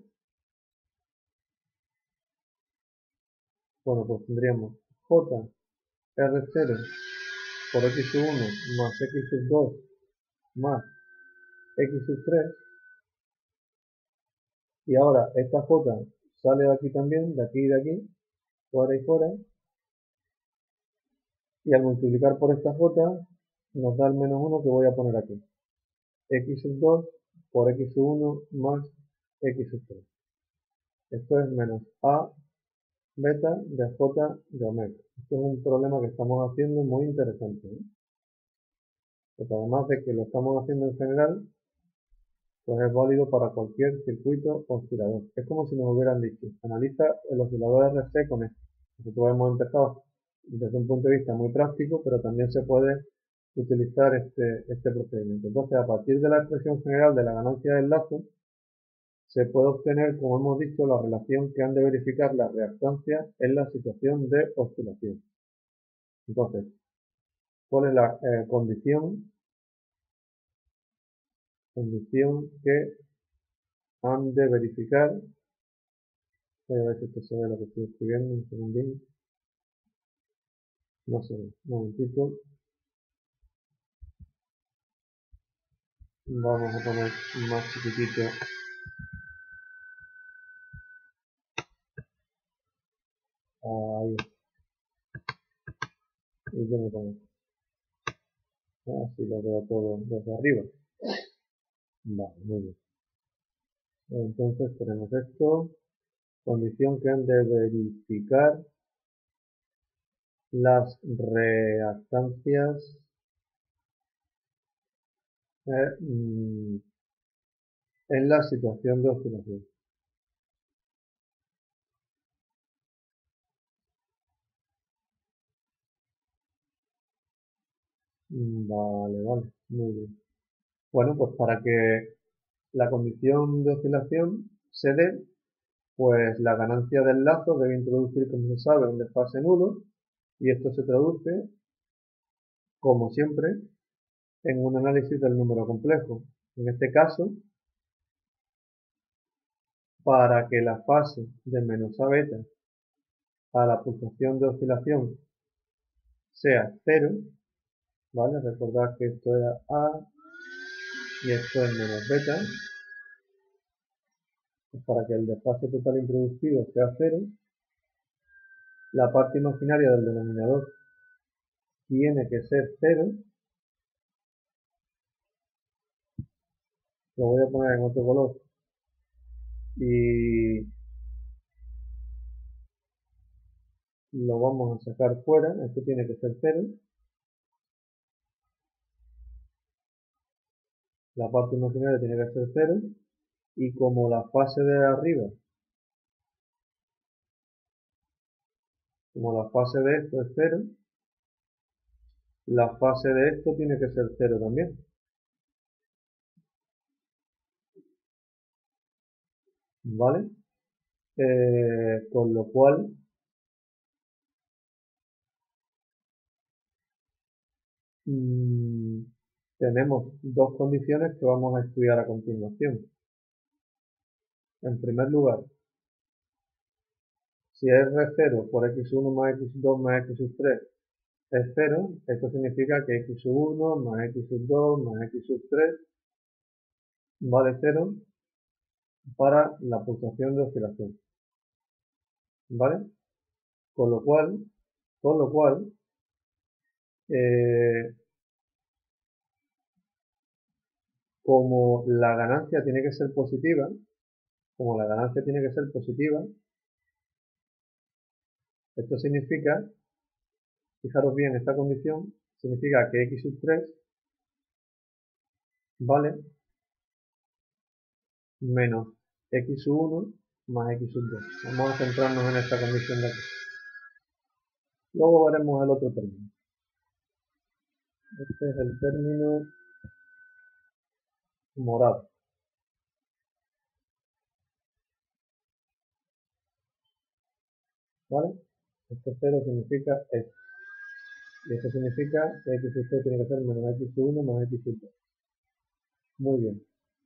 Bueno, pues tendríamos J R0 por X sub 1 más X sub 2 más X sub 3, y ahora esta J sale de aquí también, de aquí y de aquí, fuera y fuera, y al multiplicar por esta J nos da el menos 1 que voy a poner aquí. X sub 2 por X sub 1 más X sub 3. Esto es menos A beta de J de omega. Esto es un problema que estamos haciendo muy interesante, ¿eh? Porque además de que lo estamos haciendo en general, pues es válido para cualquier circuito oscilador. Es como si nos hubieran dicho, analiza el oscilador RC con esto. Nosotros hemos empezado desde un punto de vista muy práctico, pero también se puede utilizar este procedimiento. Entonces, a partir de la expresión general de la ganancia del lazo, se puede obtener, como hemos dicho, la relación que han de verificar las reactancias en la situación de oscilación. Entonces, ¿cuál es la condición que han de verificar? Voy a ver si esto se ve lo que estoy escribiendo, un segundín. No se ve, un momentito. Vamos a poner más chiquitito. Ahí. Y yo me pongo. Así lo veo todo desde arriba. Vale, muy bien. Entonces tenemos esto. Condición que han de verificar las reactancias eh, mm, en la situación de oscilación. Vale, vale, muy bien. Bueno, pues para que la condición de oscilación se dé, pues la ganancia del lazo debe introducir, como se sabe, un desfase nulo, y esto se traduce, como siempre, en un análisis del número complejo. En este caso, para que la fase de menos a beta a la pulsación de oscilación sea cero, ¿vale? Recordad que esto era A y esto es menos beta. Pues para que el desfase total introducido sea cero, la parte imaginaria del denominador tiene que ser cero. Lo voy a poner en otro color y lo vamos a sacar fuera. Esto tiene que ser cero. La parte imaginaria tiene que ser cero. Y como la fase de arriba, como la fase de esto es cero, la fase de esto tiene que ser cero también. ¿Vale? Con lo cual, mm, tenemos dos condiciones que vamos a estudiar a continuación. En primer lugar, si R0 por x1 más x2 más x sub 3 es 0, esto significa que x sub 1 más x sub 2 más x sub 3 vale 0 para la pulsación de oscilación. ¿Vale? Con lo cual, eh, como la ganancia tiene que ser positiva, esto significa, fijaros bien, esta condición significa que x sub 3 vale menos x sub 1 más x sub 2. Vamos a centrarnos en esta condición de aquí. Luego veremos el otro término. Este es el término morado. ¿Vale? Este 0 significa esto. Y esto significa que x sub 3 tiene que ser menos x sub 1 más x sub 2. Muy bien.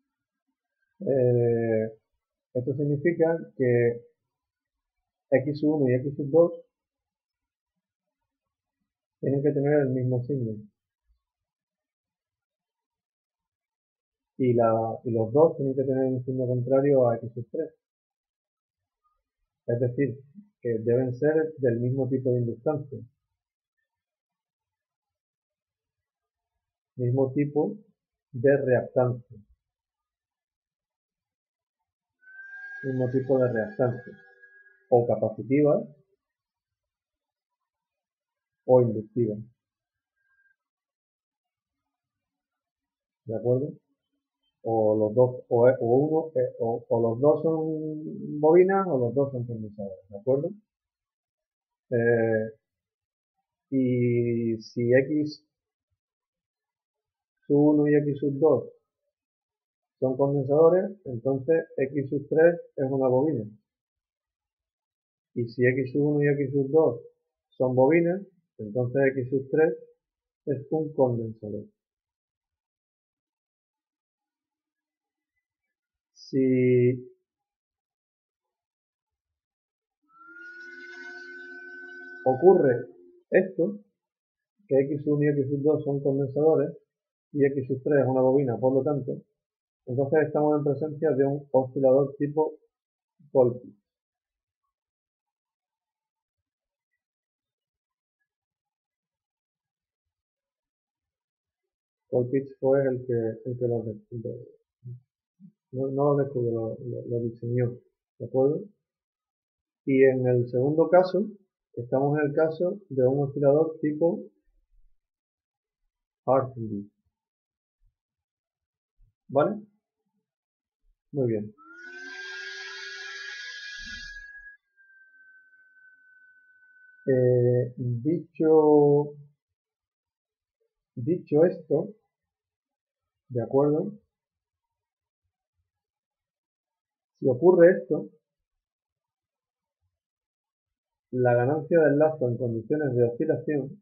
Esto significa que x sub 1 y x sub 2 tienen que tener el mismo signo. Y los dos tienen que tener un signo contrario a x sub 3. Es decir, que deben ser del mismo tipo de inductancia. Mismo tipo de reactancia. Mismo tipo de reactancia. O capacitiva o inductiva. ¿De acuerdo? O los dos, o los dos son bobinas o los dos son condensadores. ¿De acuerdo? Y si x sub 1 y x sub 2 son condensadores, entonces x sub 3 es una bobina. Y si x sub 1 y x sub 2 son bobinas, entonces x sub 3 es un condensador. Si ocurre esto, que x sub 1 y x sub 2 son condensadores y x sub 3 es una bobina, por lo tanto, entonces estamos en presencia de un oscilador tipo Colpitts. Colpitts fue el que lo no lo descubrió, lo diseñó, ¿de acuerdo? Y en el segundo caso, estamos en el caso de un oscilador tipo Hartley, ¿vale? Muy bien. Dicho esto, ¿de acuerdo? Si ocurre esto, la ganancia del lazo en condiciones de oscilación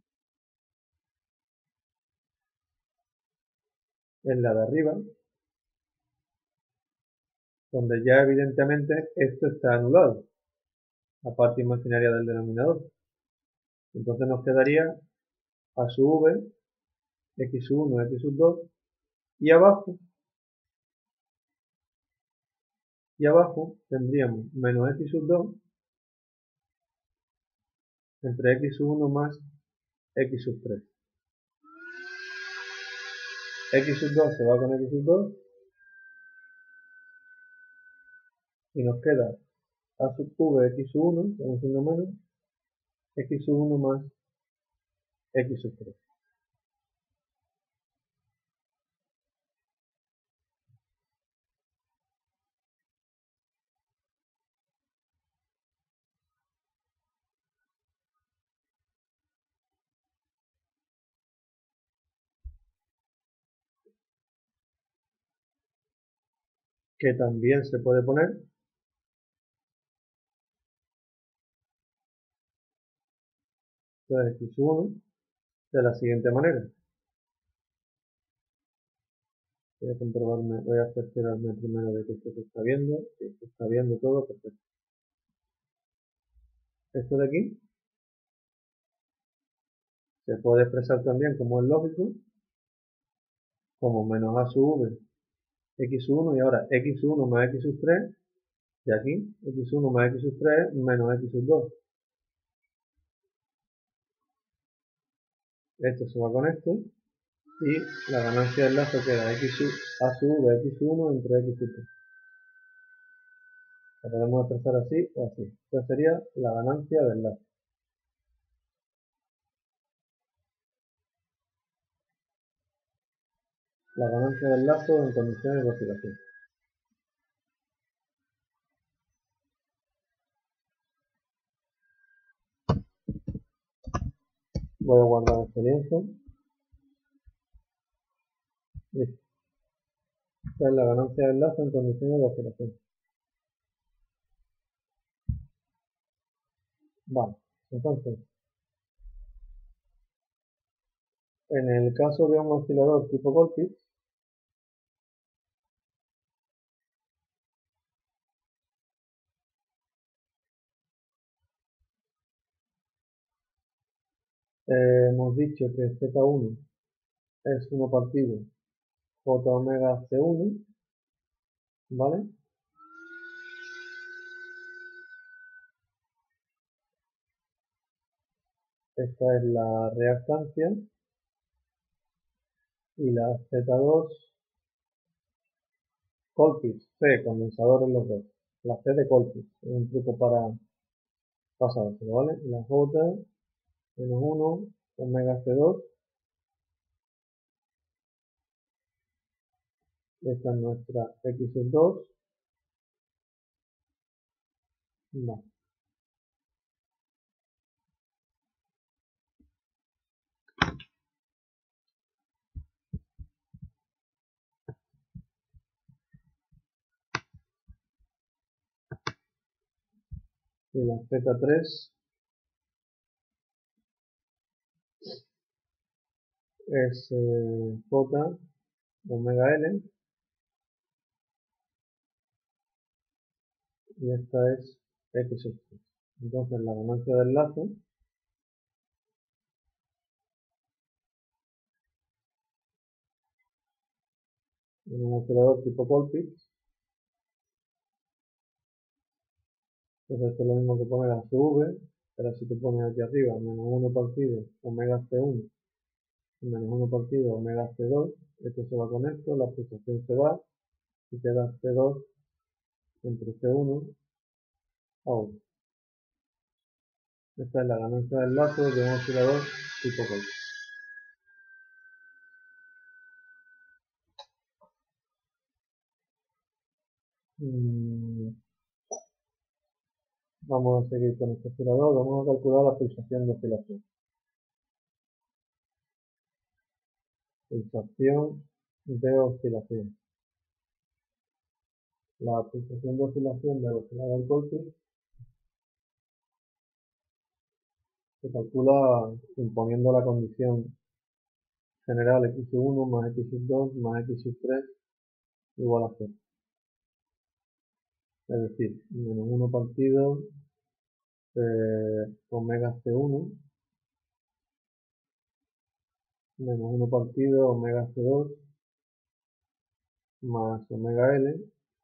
es la de arriba, donde ya evidentemente esto está anulado, la parte imaginaria del denominador. Entonces nos quedaría a sub v, x sub 1, x sub 2, y abajo tendríamos menos x sub 2 entre x sub 1 más x sub 3. X sub 2 se va con x sub 2 y nos queda a sub v x sub 1, con un signo menos, x sub 1 más x sub 3. Que también se puede poner x sub 1 de la siguiente manera. Voy a cerciorarme primero de que esto se está viendo. Sí, se está viendo todo, perfecto. Esto de aquí se puede expresar también, como es lógico, como menos a sub v x sub 1 y ahora x sub 1 más x sub 3, de aquí, x sub 1 más x sub 3 menos x sub 2. Esto se va con esto y la ganancia del lazo queda a sub v x sub 1 entre x sub 3. Lo podemos expresar así o así. Esta sería la ganancia del lazo. La ganancia del lazo en condiciones de oscilación. Voy a guardar este lienzo. Listo. Esta es la ganancia del lazo en condiciones de oscilación. Vale, entonces, en el caso de un oscilador tipo Colpitts, hemos dicho que Z1 es 1 partido J omega C1, ¿vale? Esta es la reactancia y la Z2 Colpitts, C, condensador en los dos. La C de Colpitts, es un truco para pasárselo, ¿vale? Y la J menos 1 omega C2. Esta es nuestra X sub 2. Vale. Y la Z3 es J omega L. Y esta es X sub 3. Entonces la ganancia del lazo en un oscilador tipo Colpitts, entonces esto es lo mismo que poner a sub v, pero si tú pones aquí arriba menos 1 partido omega C1 y menos 1 partido omega C2, esto se va con esto, la pulsación se va, y queda C2 entre C1 a 1. Esta es la ganancia del lazo de un oscilador tipo Colpitts. Vamos a seguir con este oscilador, vamos a calcular la pulsación de oscilación. Pulsación de oscilación. La pulsación de oscilación del oscilador Colpitts se calcula imponiendo la condición general x1 más x2 más x3 igual a 0. Es decir, menos 1 partido omega C1 menos 1 partido omega C2 más omega L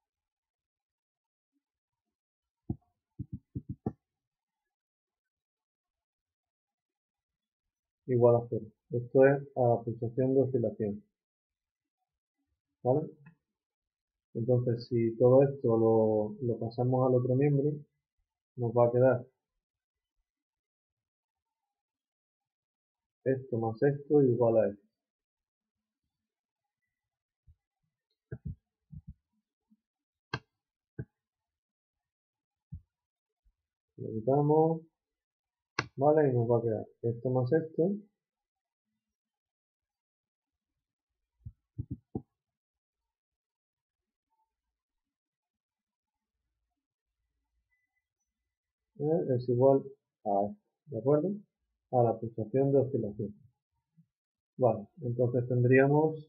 igual a 0. Esto es a la pulsación de oscilación. ¿Vale? Entonces, si todo esto lo pasamos al otro miembro, nos va a quedar esto más esto igual a esto. Lo quitamos, ¿vale? Y nos va a quedar esto más esto. Es igual a esto, ¿de acuerdo? A la pulsación de oscilación. Vale, entonces tendríamos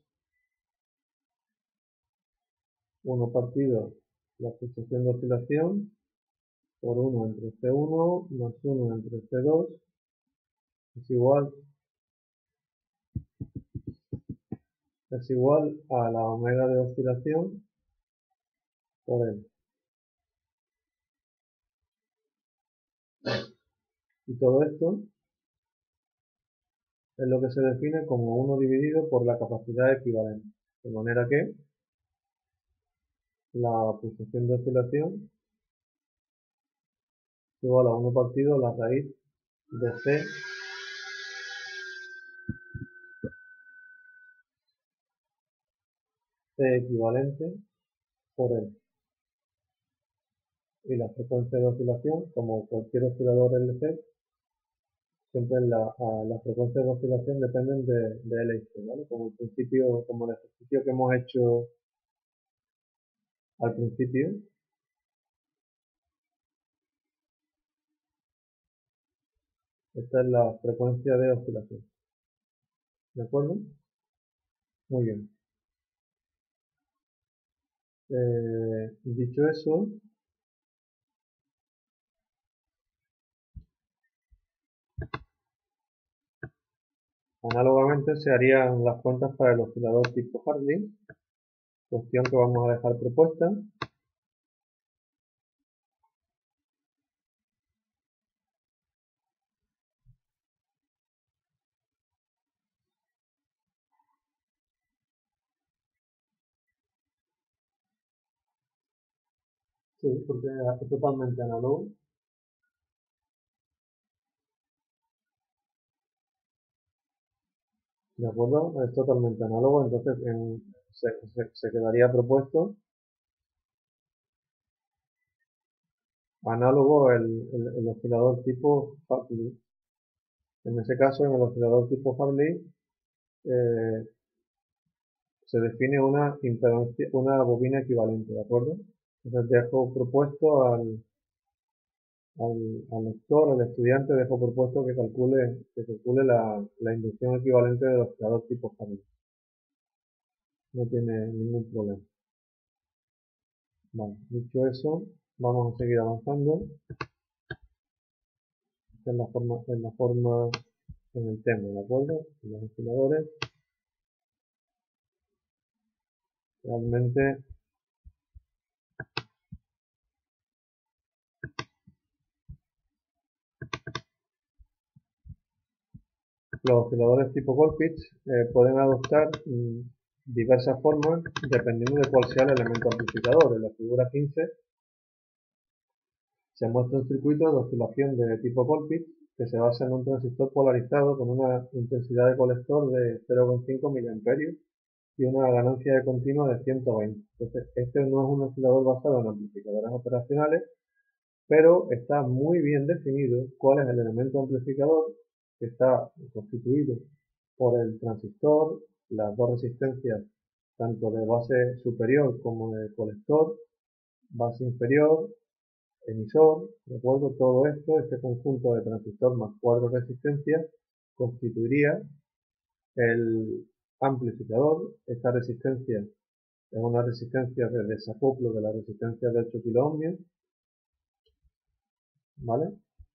1 partido la pulsación de oscilación por 1 entre C1 más 1 entre C2 es igual a la omega de oscilación por L. Y todo esto es lo que se define como 1 dividido por la capacidad equivalente. De manera que la pulsación de oscilación es igual a 1 partido la raíz de C equivalente por L. Y la frecuencia de oscilación, como cualquier oscilador LC, siempre las frecuencias de oscilación dependen de L y C, ¿vale? Como el ejercicio que hemos hecho al principio. Esta es la frecuencia de oscilación. ¿De acuerdo? Muy bien. Dicho eso, análogamente se harían las cuentas para el oscilador tipo Hartley, cuestión que vamos a dejar propuesta. Sí, porque es totalmente análogo. ¿De acuerdo? Es totalmente análogo, entonces se quedaría propuesto análogo el oscilador tipo Hartley. En ese caso, en el oscilador tipo Hartley, se define una impedancia, una bobina equivalente, ¿de acuerdo? Entonces dejo propuesto al lector, al estudiante, dejo propuesto que calcule la inducción equivalente del oscilador tipo Hartley. No tiene ningún problema. Vale, dicho eso, vamos a seguir avanzando. Esta es la forma en el tema, ¿de acuerdo? Los osciladores realmente los osciladores tipo Colpitts pueden adoptar diversas formas dependiendo de cuál sea el elemento amplificador. En la figura 15 se muestra un circuito de oscilación de tipo Colpitts que se basa en un transistor polarizado con una intensidad de colector de 0,5 mA y una ganancia de continua de 120. Entonces, este no es un oscilador basado en amplificadores operacionales, pero está muy bien definido cuál es el elemento amplificador, que está constituido por el transistor, las dos resistencias tanto de base superior como de colector, base inferior, emisor, ¿de acuerdo? Todo esto, este conjunto de transistor más 4 resistencias, constituiría el amplificador. Esta resistencia es una resistencia de desacoplo de la resistencia de 8 kiloohmios, ¿vale?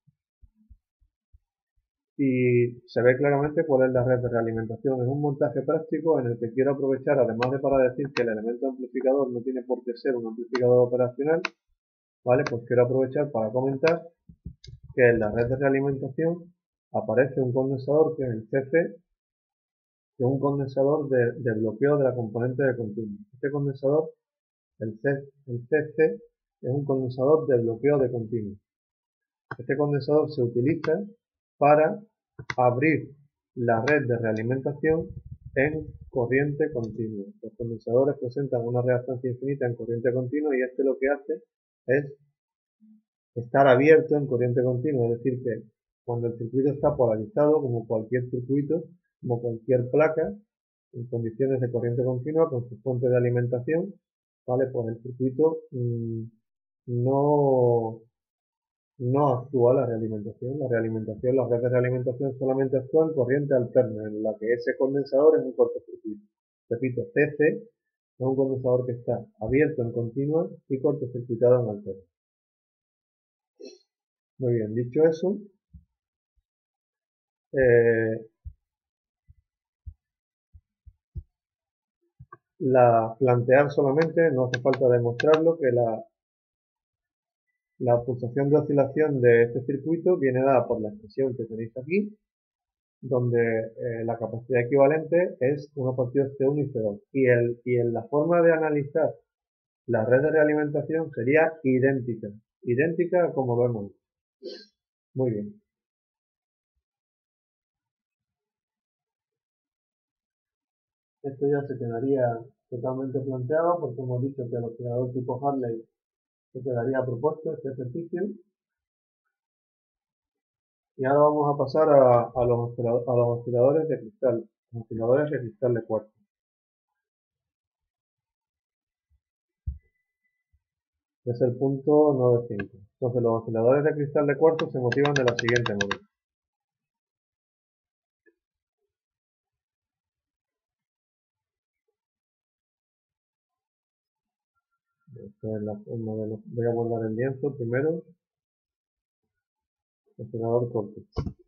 Y se ve claramente cuál es la red de realimentación. Es un montaje práctico en el que quiero aprovechar, además de para decir que el elemento amplificador no tiene por qué ser un amplificador operacional, ¿vale? Pues quiero aprovechar para comentar que en la red de realimentación aparece un condensador que es el CC, que es un condensador de bloqueo de la componente de continuo. Este condensador, el CC, es un condensador de bloqueo de continuo. Este condensador se utiliza para abrir la red de realimentación en corriente continua. Los condensadores presentan una reactancia infinita en corriente continua y este lo que hace es estar abierto en corriente continua, es decir que cuando el circuito está polarizado, como cualquier circuito, como cualquier placa, en condiciones de corriente continua con su fuente de alimentación, ¿vale? Pues el circuito no, no actúa la realimentación. La red de realimentación solamente actúa en corriente alterna, en la que ese condensador es un cortocircuito. Repito, CC es un condensador que está abierto en continua y cortocircuitado en alterna. Muy bien, dicho eso, plantear solamente, no hace falta demostrarlo, que la pulsación de oscilación de este circuito viene dada por la expresión que tenéis aquí, donde la capacidad equivalente es 1 partido C1 y C2. Y en la forma de analizar la red de realimentación sería idéntica a como lo hemos visto. Muy bien. Esto ya se quedaría totalmente planteado porque hemos dicho que el oscilador tipo Hartley se quedaría propuesto este ejercicio. Y ahora vamos a pasar a los osciladores de cristal, los osciladores de cristal de cuarzo. Es el punto 9.5. Entonces los osciladores de cristal de cuarzo se motivan de la siguiente manera. Esta es la forma de voy a guardar el lienzo primero. Oscilador Colpitts.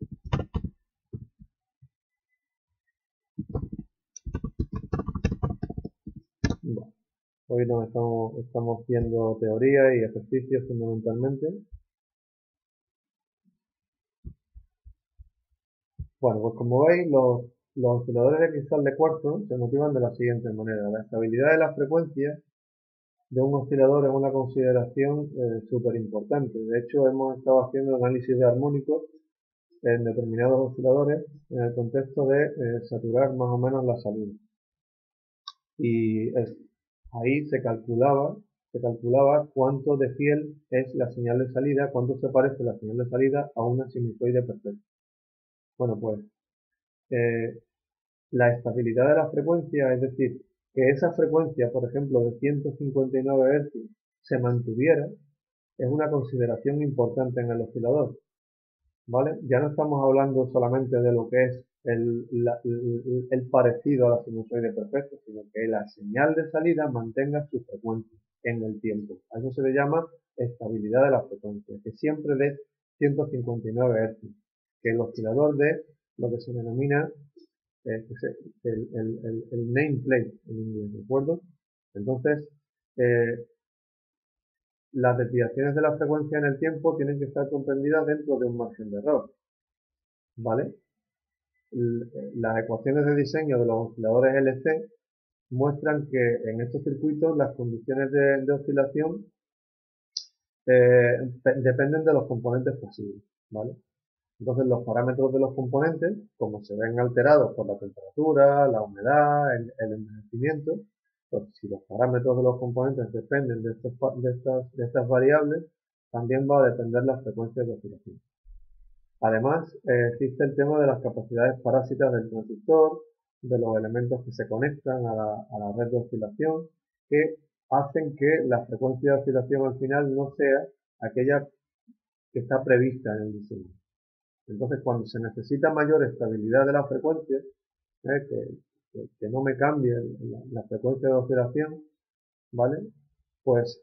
Bueno, hoy estamos viendo teoría y ejercicios fundamentalmente. Bueno, pues como veis, los osciladores de cristal de cuarzo se motivan de la siguiente manera. La estabilidad de las frecuencias de un oscilador es una consideración súper importante. De hecho, hemos estado haciendo análisis de armónicos en determinados osciladores en el contexto de saturar más o menos la salida. Y ahí se calculaba cuánto de fiel es la señal de salida, cuánto se parece la señal de salida a una sinusoide perfecta. Bueno, pues la estabilidad de la frecuencia, es decir, que esa frecuencia, por ejemplo, de 159 Hz se mantuviera, es una consideración importante en el oscilador, ¿vale? Ya no estamos hablando solamente de lo que es el parecido a la sinusoide perfecta, sino que la señal de salida mantenga su frecuencia en el tiempo. A eso se le llama estabilidad de la frecuencia, que siempre dé 159 Hz, que el oscilador dé lo que se denomina el nameplate en inglés, ¿de acuerdo? Entonces, las desviaciones de la frecuencia en el tiempo tienen que estar comprendidas dentro de un margen de error, ¿vale? Las ecuaciones de diseño de los osciladores LC muestran que en estos circuitos las condiciones de oscilación dependen de los componentes pasivos, ¿vale? Entonces los parámetros de los componentes, como se ven alterados por la temperatura, la humedad, el envejecimiento, pues si los parámetros de los componentes dependen de estas variables, también va a depender la frecuencia de oscilación. Además, existe el tema de las capacidades parásitas del transistor, de los elementos que se conectan a la red de oscilación, que hacen que la frecuencia de oscilación al final no sea aquella que está prevista en el diseño. Entonces, cuando se necesita mayor estabilidad de la frecuencia, que no me cambie la frecuencia de oscilación, ¿vale? Pues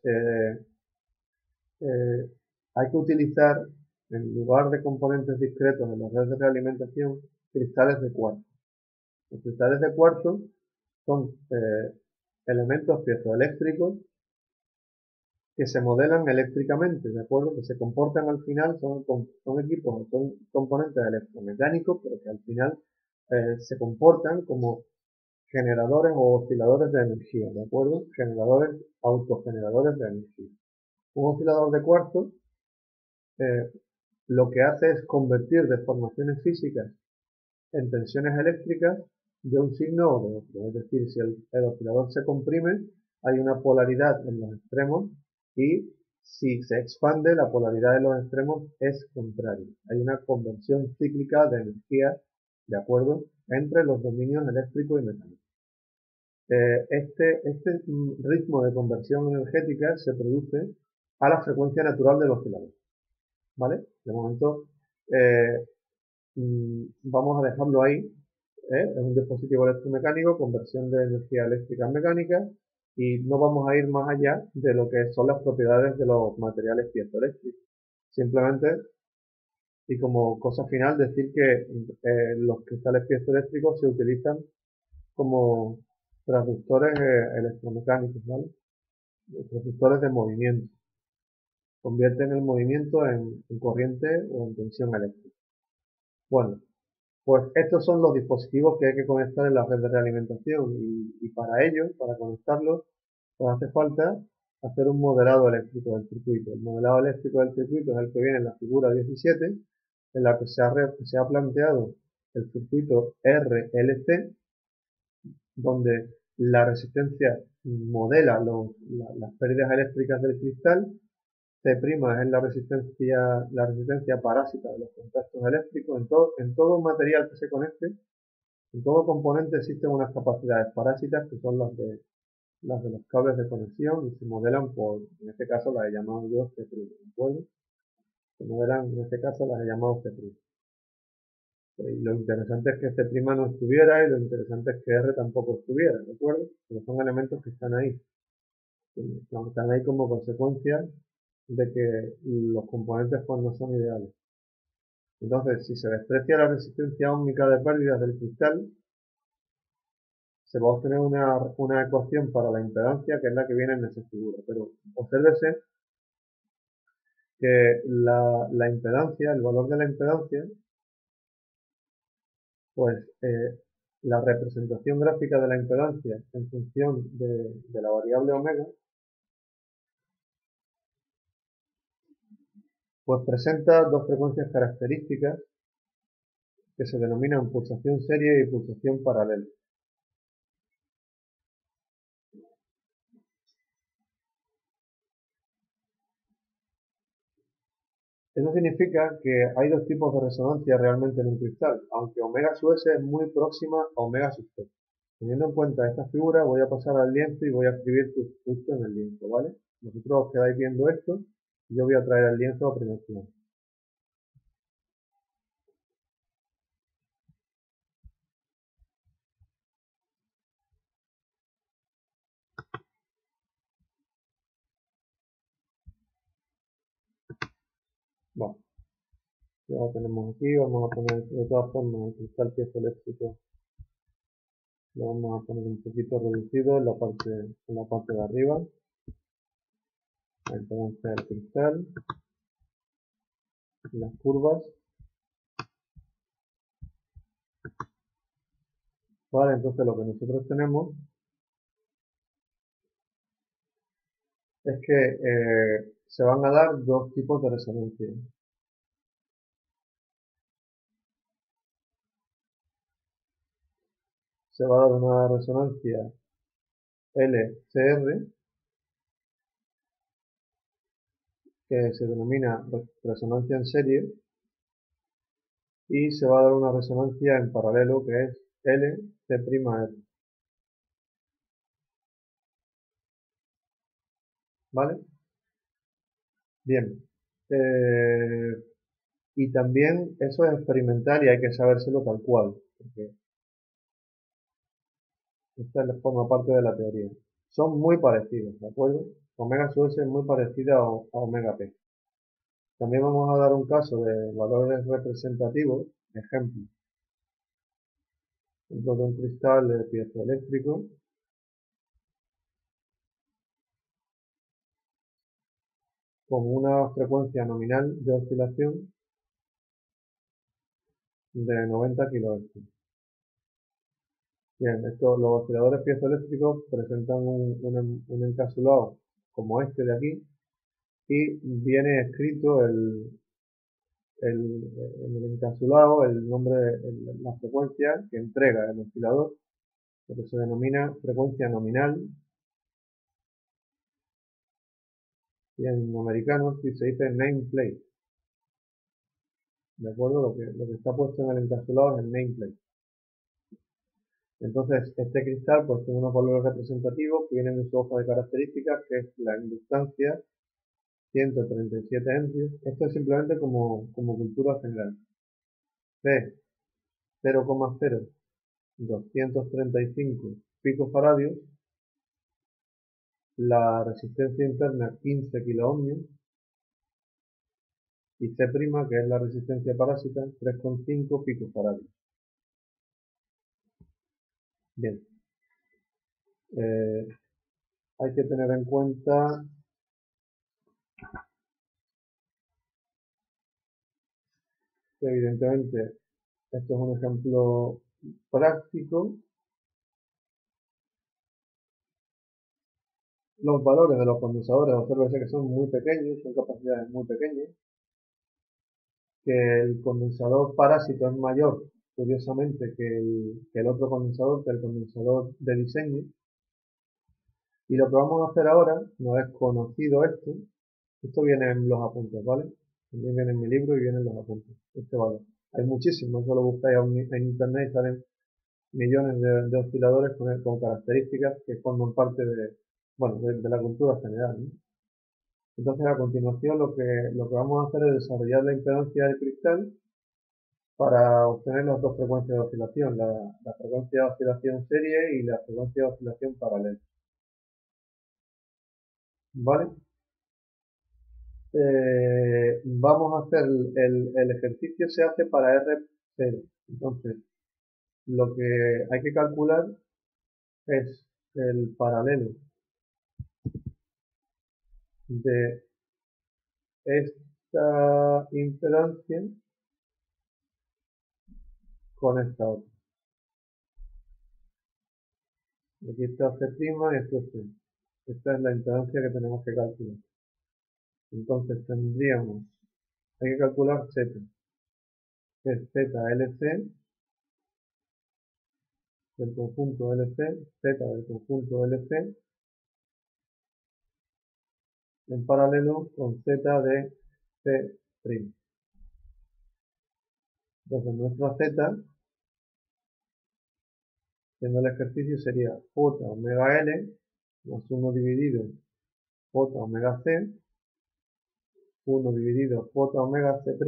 eh, hay que utilizar, en lugar de componentes discretos en las redes de realimentación, cristales de cuarzo. Los cristales de cuarzo son elementos piezoeléctricos que se modelan eléctricamente, ¿de acuerdo? Que se comportan al final, son equipos, son componentes electromecánicos, pero que al final se comportan como generadores o osciladores de energía, ¿de acuerdo? Generadores, autogeneradores de energía. Un oscilador de cuarzo eh, lo que hace es convertir deformaciones físicas en tensiones eléctricas de un signo o de otro. Es decir, si el oscilador se comprime, hay una polaridad en los extremos y si se expande, la polaridad de los extremos es contraria. Hay una conversión cíclica de energía, ¿de acuerdo?, entre los dominios eléctrico y mecánico. Este ritmo de conversión energética se produce a la frecuencia natural del oscilador, ¿vale? De momento, vamos a dejarlo ahí, es un dispositivo electromecánico, conversión de energía eléctrica en mecánica, y no vamos a ir más allá de lo que son las propiedades de los materiales piezoeléctricos. Simplemente, y como cosa final, decir que los cristales piezoeléctricos se utilizan como transductores electromecánicos, ¿vale? Transductores de movimiento. Convierten el movimiento en corriente o en tensión eléctrica. Bueno, pues estos son los dispositivos que hay que conectar en la red de realimentación y para ello, para conectarlos, pues hace falta hacer un modelado eléctrico del circuito. El modelado eléctrico del circuito es el que viene en la figura 17, en la que se ha planteado el circuito RLC, donde la resistencia modela las pérdidas eléctricas del cristal, C' es la resistencia parásita de los contactos eléctricos. En todo material que se conecte, en todo componente existen unas capacidades parásitas que son las de los cables de conexión y se modelan por, en este caso las he llamado yo C', ¿de acuerdo? Se modelan, en este caso las he llamado C'. Y lo interesante es que C' no estuviera y lo interesante es que R tampoco estuviera, ¿de acuerdo? Pero son elementos que están ahí como consecuencia de que los componentes pues no son ideales. Entonces, si se desprecia la resistencia óhmica de pérdidas del cristal, se va a obtener una ecuación para la impedancia que es la que viene en esa figura. Pero obsérvese que la impedancia, el valor de la impedancia, pues la representación gráfica de la impedancia en función de la variable omega, pues presenta dos frecuencias características que se denominan pulsación serie y pulsación paralela. Eso significa que hay dos tipos de resonancia realmente en un cristal, aunque omega sub s es muy próxima a omega sub t. Teniendo en cuenta esta figura, voy a pasar al lienzo y voy a escribir justo en el lienzo, ¿vale? Vosotros os quedáis viendo esto y yo voy a traer el lienzo a primer plano. Bueno, ya lo tenemos aquí, vamos a poner de todas formas el cristal piezoeléctrico, lo vamos a poner un poquito reducido en la parte de arriba, la impedancia del cristal, las curvas. Vale, entonces lo que nosotros tenemos es que se van a dar dos tipos de resonancia. Se va a dar una resonancia LCR, que se denomina resonancia en serie, y se va a dar una resonancia en paralelo, que es LC'R. ¿Vale? Bien. Eh, y también eso es experimental y hay que sabérselo tal cual, porque esta forma parte de la teoría. Son muy parecidos, ¿de acuerdo? Omega sub S es muy parecida a omega P. También vamos a dar un caso de valores representativos, ejemplo de un cristal piezoeléctrico con una frecuencia nominal de oscilación de 90 kHz. Bien, los osciladores piezoeléctricos presentan un encapsulado como este de aquí y viene escrito en el encapsulado el nombre, la frecuencia que entrega el oscilador, lo que se denomina frecuencia nominal, y en americano se dice nameplate. ¿De acuerdo? Lo que está puesto en el encapsulado es el nameplate. Entonces, este cristal pues tiene unos valores representativos que vienen en su hoja de características, que es la inductancia 137 amperes. Esto es simplemente como cultura general. C, 0,0235 picofaradios, la resistencia interna 15 kiloohmios y C', que es la resistencia parásita, 3,5 picofaradios. Bien, hay que tener en cuenta que evidentemente esto es un ejemplo práctico. Los valores de los condensadores, observen que son muy pequeños, son capacidades muy pequeñas, que el condensador parásito es mayor, curiosamente, que el otro condensador, que el condensador de diseño. Y lo que vamos a hacer ahora, una vez conocido esto viene en los apuntes, ¿vale? También viene en mi libro y viene en los apuntes, este valor. Hay muchísimos, eso lo buscáis en internet y salen millones de osciladores con características que forman parte de la cultura general, ¿no? Entonces, a continuación, lo que vamos a hacer es desarrollar la impedancia del cristal para obtener las dos frecuencias de oscilación, la frecuencia de oscilación serie y la frecuencia de oscilación paralela. ¿Vale? Vamos a hacer el ejercicio se hace para R0. Entonces, lo que hay que calcular es el paralelo de esta impedancia con esta otra. Aquí está C' y esto es C. Esta es la impedancia que tenemos que calcular. Entonces tendríamos, hay que calcular Z, que es ZLC del conjunto LC, Z del conjunto LC, en paralelo con Z de C'. Entonces nuestra Z, haciendo el ejercicio, sería J omega L más 1 dividido J omega C, 1 dividido J omega C',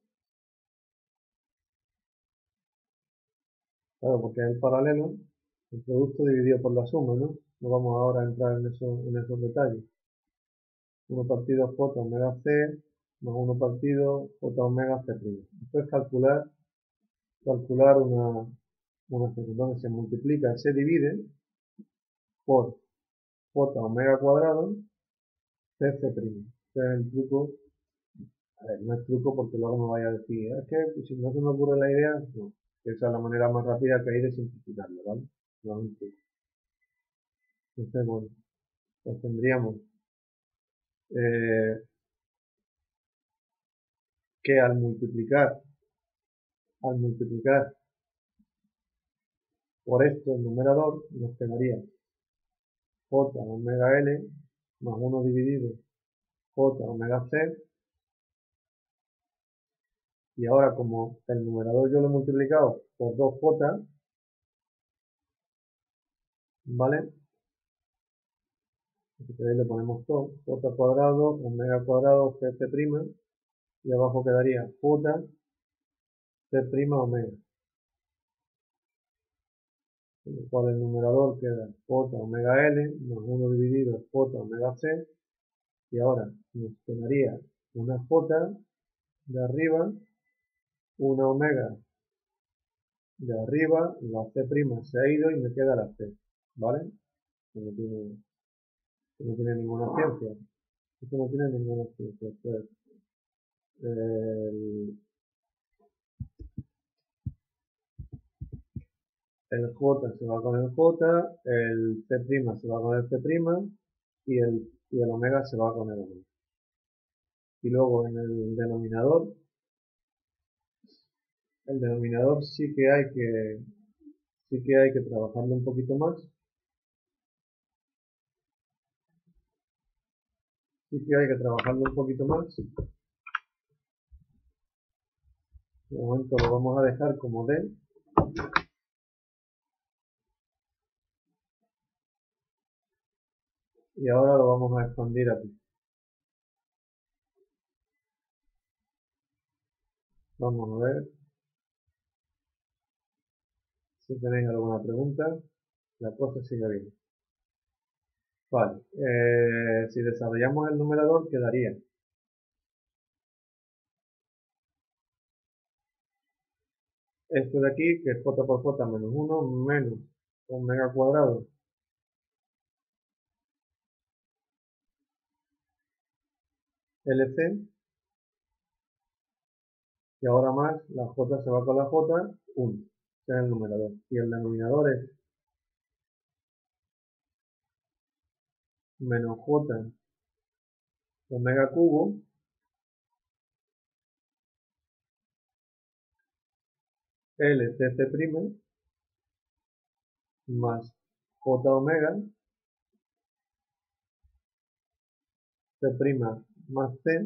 claro, porque es el paralelo, el producto dividido por la suma, ¿no? No vamos ahora a entrar en esos detalles. 1 partido J omega C más 1 partido J omega C'. Esto es calcular una serie donde se multiplica, se divide por J omega cuadrado CC'. Este es el truco. A ver, no es truco porque luego me vaya a decir, es que si no se me ocurre la idea, no. Esa es la manera más rápida que hay de simplificarlo, ¿vale? No es un truco. Entonces, bueno, pues tendríamos eh, que al multiplicar por esto el numerador nos quedaría j omega l más 1 dividido j omega c, y ahora como el numerador yo lo he multiplicado por 2j, ¿vale? Si queréis le ponemos todo, j cuadrado, omega cuadrado, c' y abajo quedaría j, c' omega, con lo cual el numerador queda j omega l más 1 dividido j omega c, y ahora nos quedaría una j de arriba, una omega de arriba, la c' se ha ido y me queda la c, ¿vale? Que no tiene ninguna ciencia. Esto no tiene ninguna ciencia. Pues, el, el j se va con el j, el c' se va con el c' y el omega se va con el omega. Y luego en el denominador sí que hay que trabajarlo un poquito más. Sí que hay que trabajarlo un poquito más. De momento lo vamos a dejar como D. Y ahora lo vamos a expandir aquí. Vamos a ver si tenéis alguna pregunta. La cosa sigue bien. Vale. Si desarrollamos el numerador quedaría esto de aquí, que es j por j menos 1 menos omega cuadrado LC, y ahora más la j se va con la j, 1. Ese es el numerador. Y el denominador es menos j omega cubo LCC' más j omega c' más c,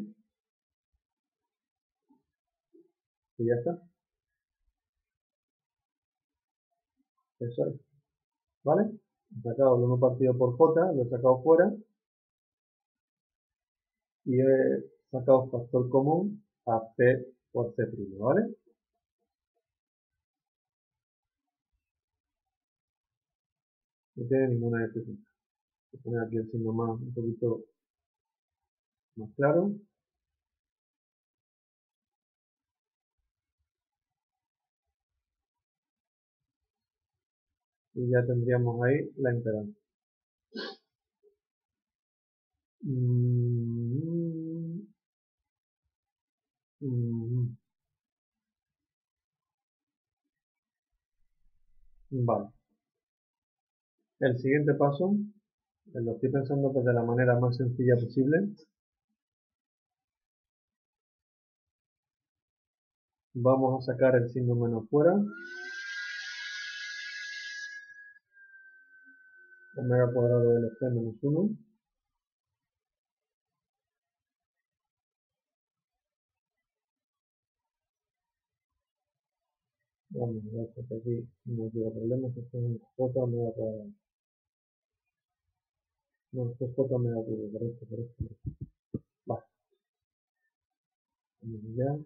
y ya está. Eso es. ¿Vale? He sacado el 1 partido por j, lo he sacado fuera y he sacado factor común a c por c', ¿vale? No tiene ninguna dificultad. Voy a poner aquí el signo más, un poquito más claro. Y ya tendríamos ahí la impedancia. Mm, mm, vale. El siguiente paso, lo estoy pensando pues de la manera más sencilla posible. Vamos a sacar el signo menos fuera. Omega cuadrado de LC menos 1. Vamos a ver que aquí no quiero problemas. Esto es un J omega cuadrado. No, esto es J omega cubo, por esto. Vale. Vamos ya.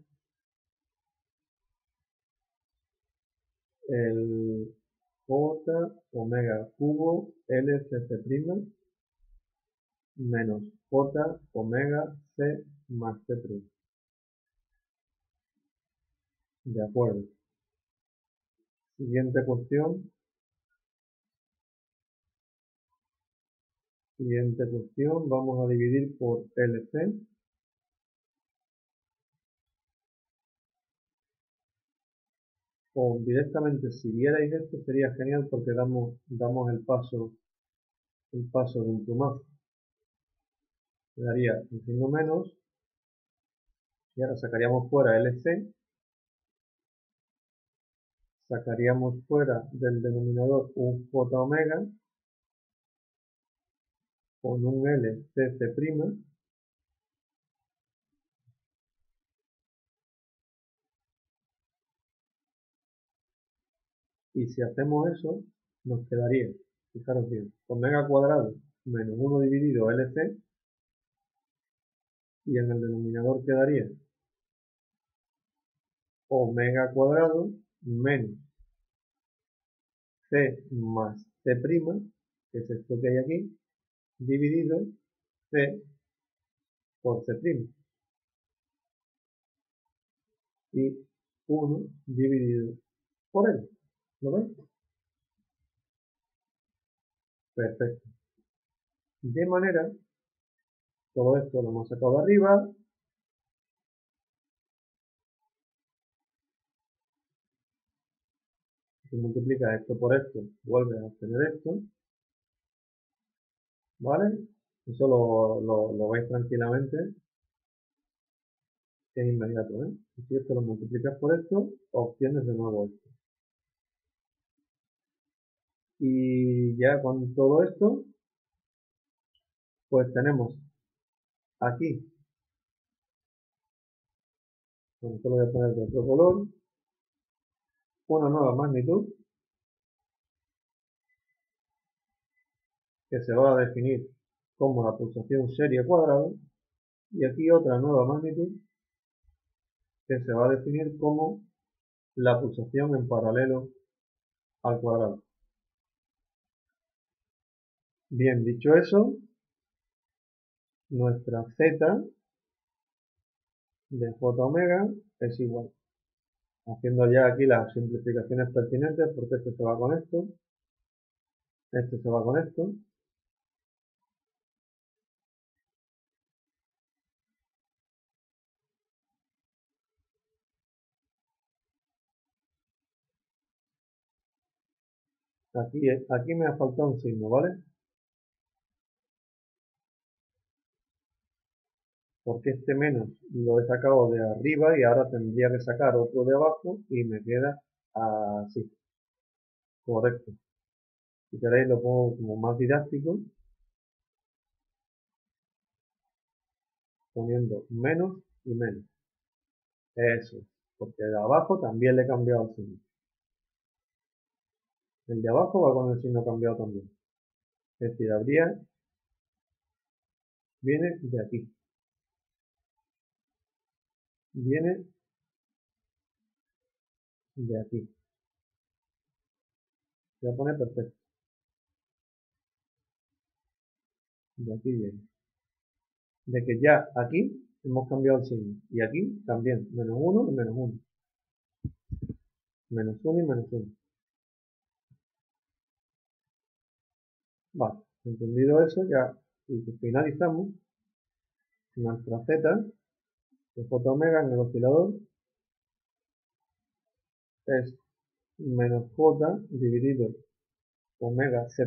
El J omega cubo LCC' menos J omega C más C'. De acuerdo. Siguiente cuestión. Vamos a dividir por LC. O directamente, si vierais esto, sería genial porque damos el paso de un plumazo. quedaría un signo menos, y ahora sacaríamos fuera LC, sacaríamos fuera del denominador un J omega con un L CC', y si hacemos eso, nos quedaría, fijaros bien, omega cuadrado menos 1 dividido LC, y en el denominador quedaría omega cuadrado menos C más C', que es esto que hay aquí, dividido C por C', y 1 dividido por L. ¿Lo veis? Perfecto. De manera, todo esto lo hemos sacado de arriba. Si multiplicas esto por esto, vuelves a obtener esto. ¿Vale? Eso lo veis tranquilamente. Es inmediato, ¿eh? Y si esto lo multiplicas por esto, obtienes de nuevo esto. Y ya con todo esto, pues tenemos aquí, bueno, esto lo voy a poner de otro color, una nueva magnitud que se va a definir como la pulsación serie cuadrada, y aquí otra nueva magnitud que se va a definir como la pulsación en paralelo al cuadrado. Bien, dicho eso, nuestra z de j omega es igual. Haciendo ya aquí las simplificaciones pertinentes, porque esto se va con esto, esto se va con esto. Aquí me ha faltado un signo, ¿vale? Porque este menos lo he sacado de arriba y ahora tendría que sacar otro de abajo y me queda así. Correcto. Si queréis lo pongo como más didáctico, poniendo menos y menos. Eso, porque de abajo también le he cambiado el signo. El de abajo va con el signo cambiado también. Es decir, viene de aquí. Viene de aquí. Voy a poner perfecto. De aquí viene. De que ya aquí hemos cambiado el signo. Y aquí también. Menos 1 y menos 1. Menos 1 y menos 1. Vale. Entendido eso, ya y finalizamos. Nuestra z de j omega en el oscilador es menos j dividido omega c'.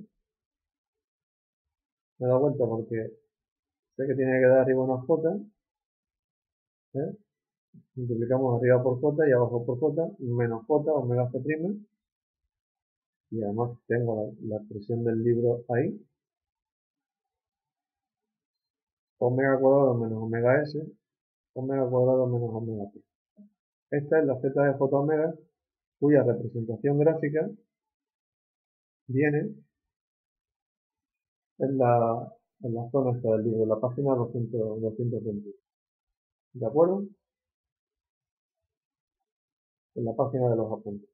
Me he dado vuelta porque sé que tiene que dar arriba una j. ¿eh? Multiplicamos arriba por j y abajo por j, menos j omega c'. Y además tengo la expresión del libro ahí. Omega cuadrado menos omega s, omega cuadrado menos omega t. Esta es la z de j omega, cuya representación gráfica viene en la zona esta del libro, en la página 220. ¿De acuerdo? En la página de los apuntes.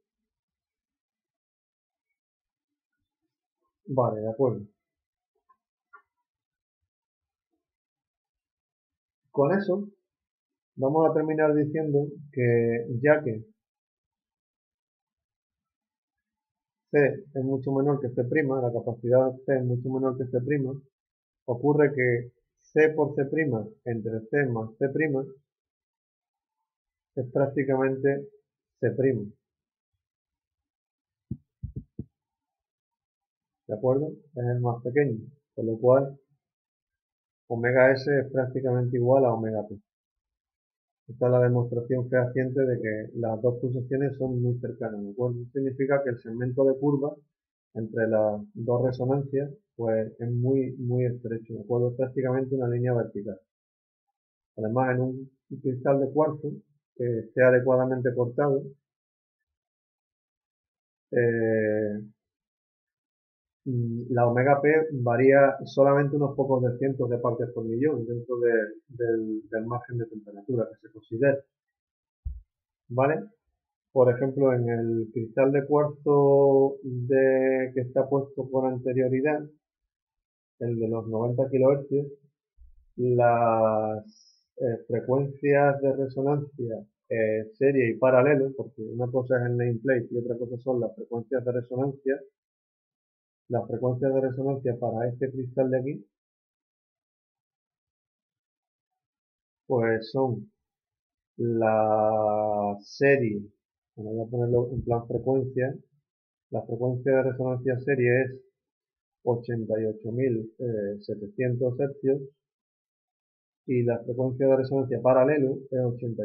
Vale, de acuerdo. Con eso vamos a terminar diciendo que ya que C es mucho menor que C', la capacidad C es mucho menor que C', ocurre que C por C' entre C más C' es prácticamente C'. ¿De acuerdo? Es el más pequeño. Con lo cual, Omega S es prácticamente igual a omega P. Esta es la demostración fehaciente de que las dos pulsaciones son muy cercanas, lo cual significa que el segmento de curva entre las dos resonancias pues es muy estrecho, ¿de acuerdo? Es prácticamente una línea vertical. Además, en un cristal de cuarzo que esté adecuadamente cortado, eh, la omega P varía solamente unos pocos de cientos de partes por millón dentro del margen de temperatura que se considera, ¿vale? Por ejemplo, en el cristal de cuarzo que está puesto con anterioridad, el de los 90 kHz, las frecuencias de resonancia serie y paralelo, porque una cosa es el nameplate y otra cosa son las frecuencias de resonancia. Las frecuencias de resonancia para este cristal de aquí, pues son la serie, bueno, voy a ponerlo en plan frecuencia, la frecuencia de resonancia serie es 88.700 Hz y la frecuencia de resonancia paralelo es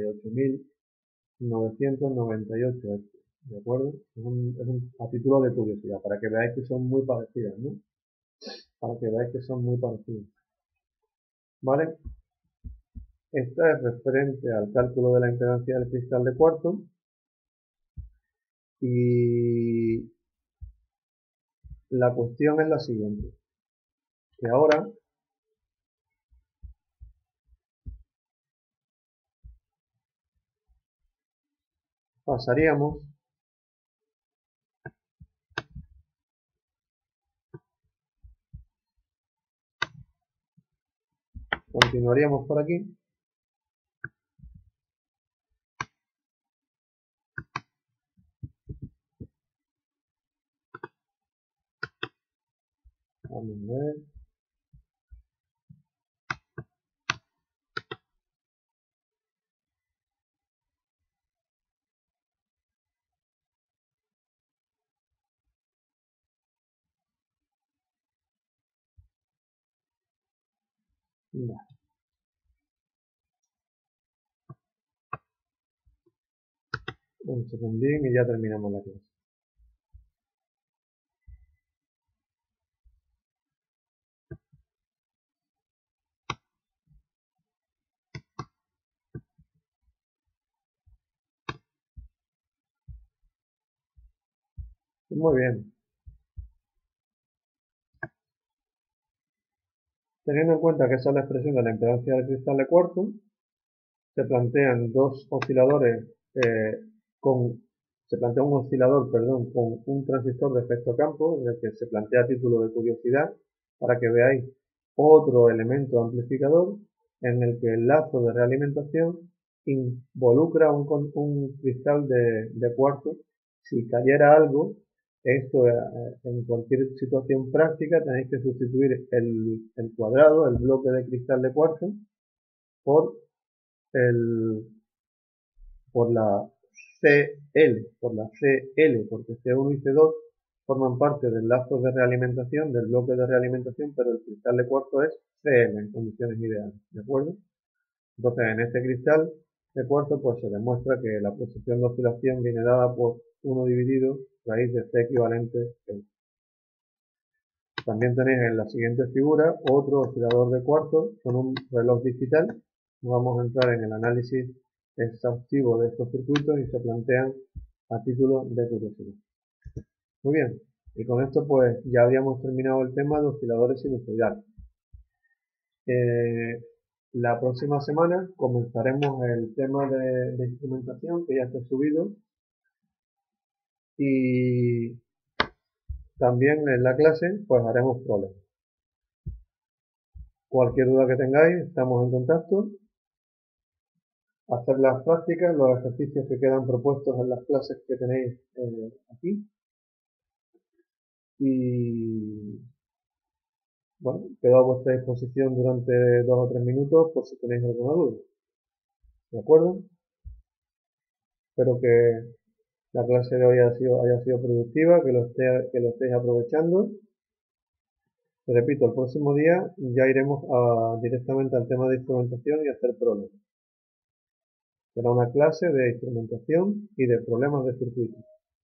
88.998 Hz, ¿de acuerdo? A título de curiosidad, para que veáis que son muy parecidas, ¿no? Para que veáis que son muy parecidas, ¿vale? Esta es referente al cálculo de la impedancia del cristal de cuarzo y la cuestión es la siguiente, que ahora pasaríamos continuaríamos por aquí vamos a ver, vale, un segundín y ya terminamos la clase. Muy bien, teniendo en cuenta que esa es la expresión de la impedancia del cristal de cuarzo, se plantean dos osciladores eh, con se plantea un oscilador, perdón, con un transistor de efecto campo, en el que se plantea a título de curiosidad, para que veáis otro elemento amplificador en el que el lazo de realimentación involucra un cristal de cuarzo. Si cayera algo, esto en cualquier situación práctica tenéis que sustituir el cuadrado, el bloque de cristal de cuarzo, por el, por la CL, porque C1 y C2 forman parte del lazo de realimentación, del bloque de realimentación, pero el cristal de cuarzo es Cl en condiciones ideales, ¿de acuerdo? Entonces, en este cristal de cuarzo, pues se demuestra que la posición de oscilación viene dada por 1 dividido raíz de C equivalente L. También tenéis en la siguiente figura otro oscilador de cuarzo con un reloj digital. No vamos a entrar en el análisis exhaustivo de estos circuitos y se plantean a título de curiosidad. Muy bien, y con esto pues ya habríamos terminado el tema de osciladores sinusoidales. La próxima semana comenzaremos el tema de instrumentación que ya está subido y también en la clase pues haremos problemas. Cualquier duda que tengáis, estamos en contacto. Hacer las prácticas, los ejercicios que quedan propuestos en las clases que tenéis aquí. Y bueno, quedo a vuestra disposición durante 2 o 3 minutos por si tenéis alguna duda. ¿De acuerdo? Espero que la clase de hoy haya sido productiva, que lo estéis aprovechando. Te repito, el próximo día ya iremos directamente al tema de instrumentación y hacer problemas. Será una clase de instrumentación y de problemas de circuito.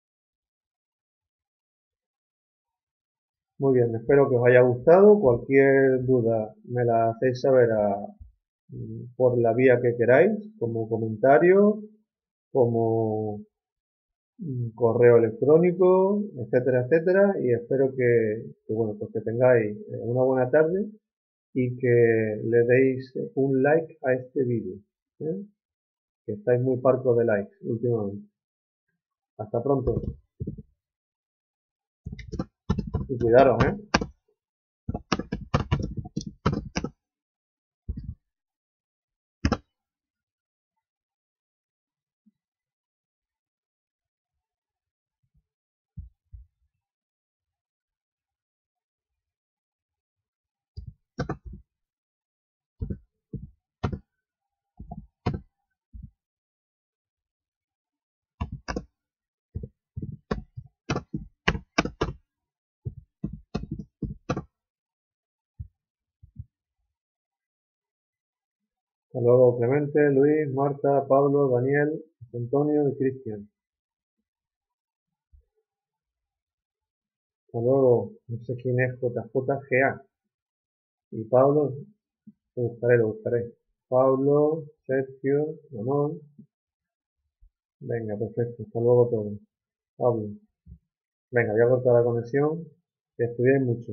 Muy bien, espero que os haya gustado. Cualquier duda me la hacéis saber por la vía que queráis, como comentario, como correo electrónico, etcétera, etcétera. Y espero bueno, pues que tengáis una buena tarde y que le deis un like a este vídeo, ¿eh? Que estáis muy parcos de likes últimamente. Hasta pronto y cuidaros, ¿eh? Hasta luego, Clemente, Luis, Marta, Pablo, Daniel, Antonio y Cristian. Hasta luego, no sé quién es JJGA. Y Pablo, lo buscaré. Pablo, Sergio, Ramón. Venga, perfecto. Hasta luego todos. Pablo. Venga, voy a cortar la conexión. Que estudiéis mucho.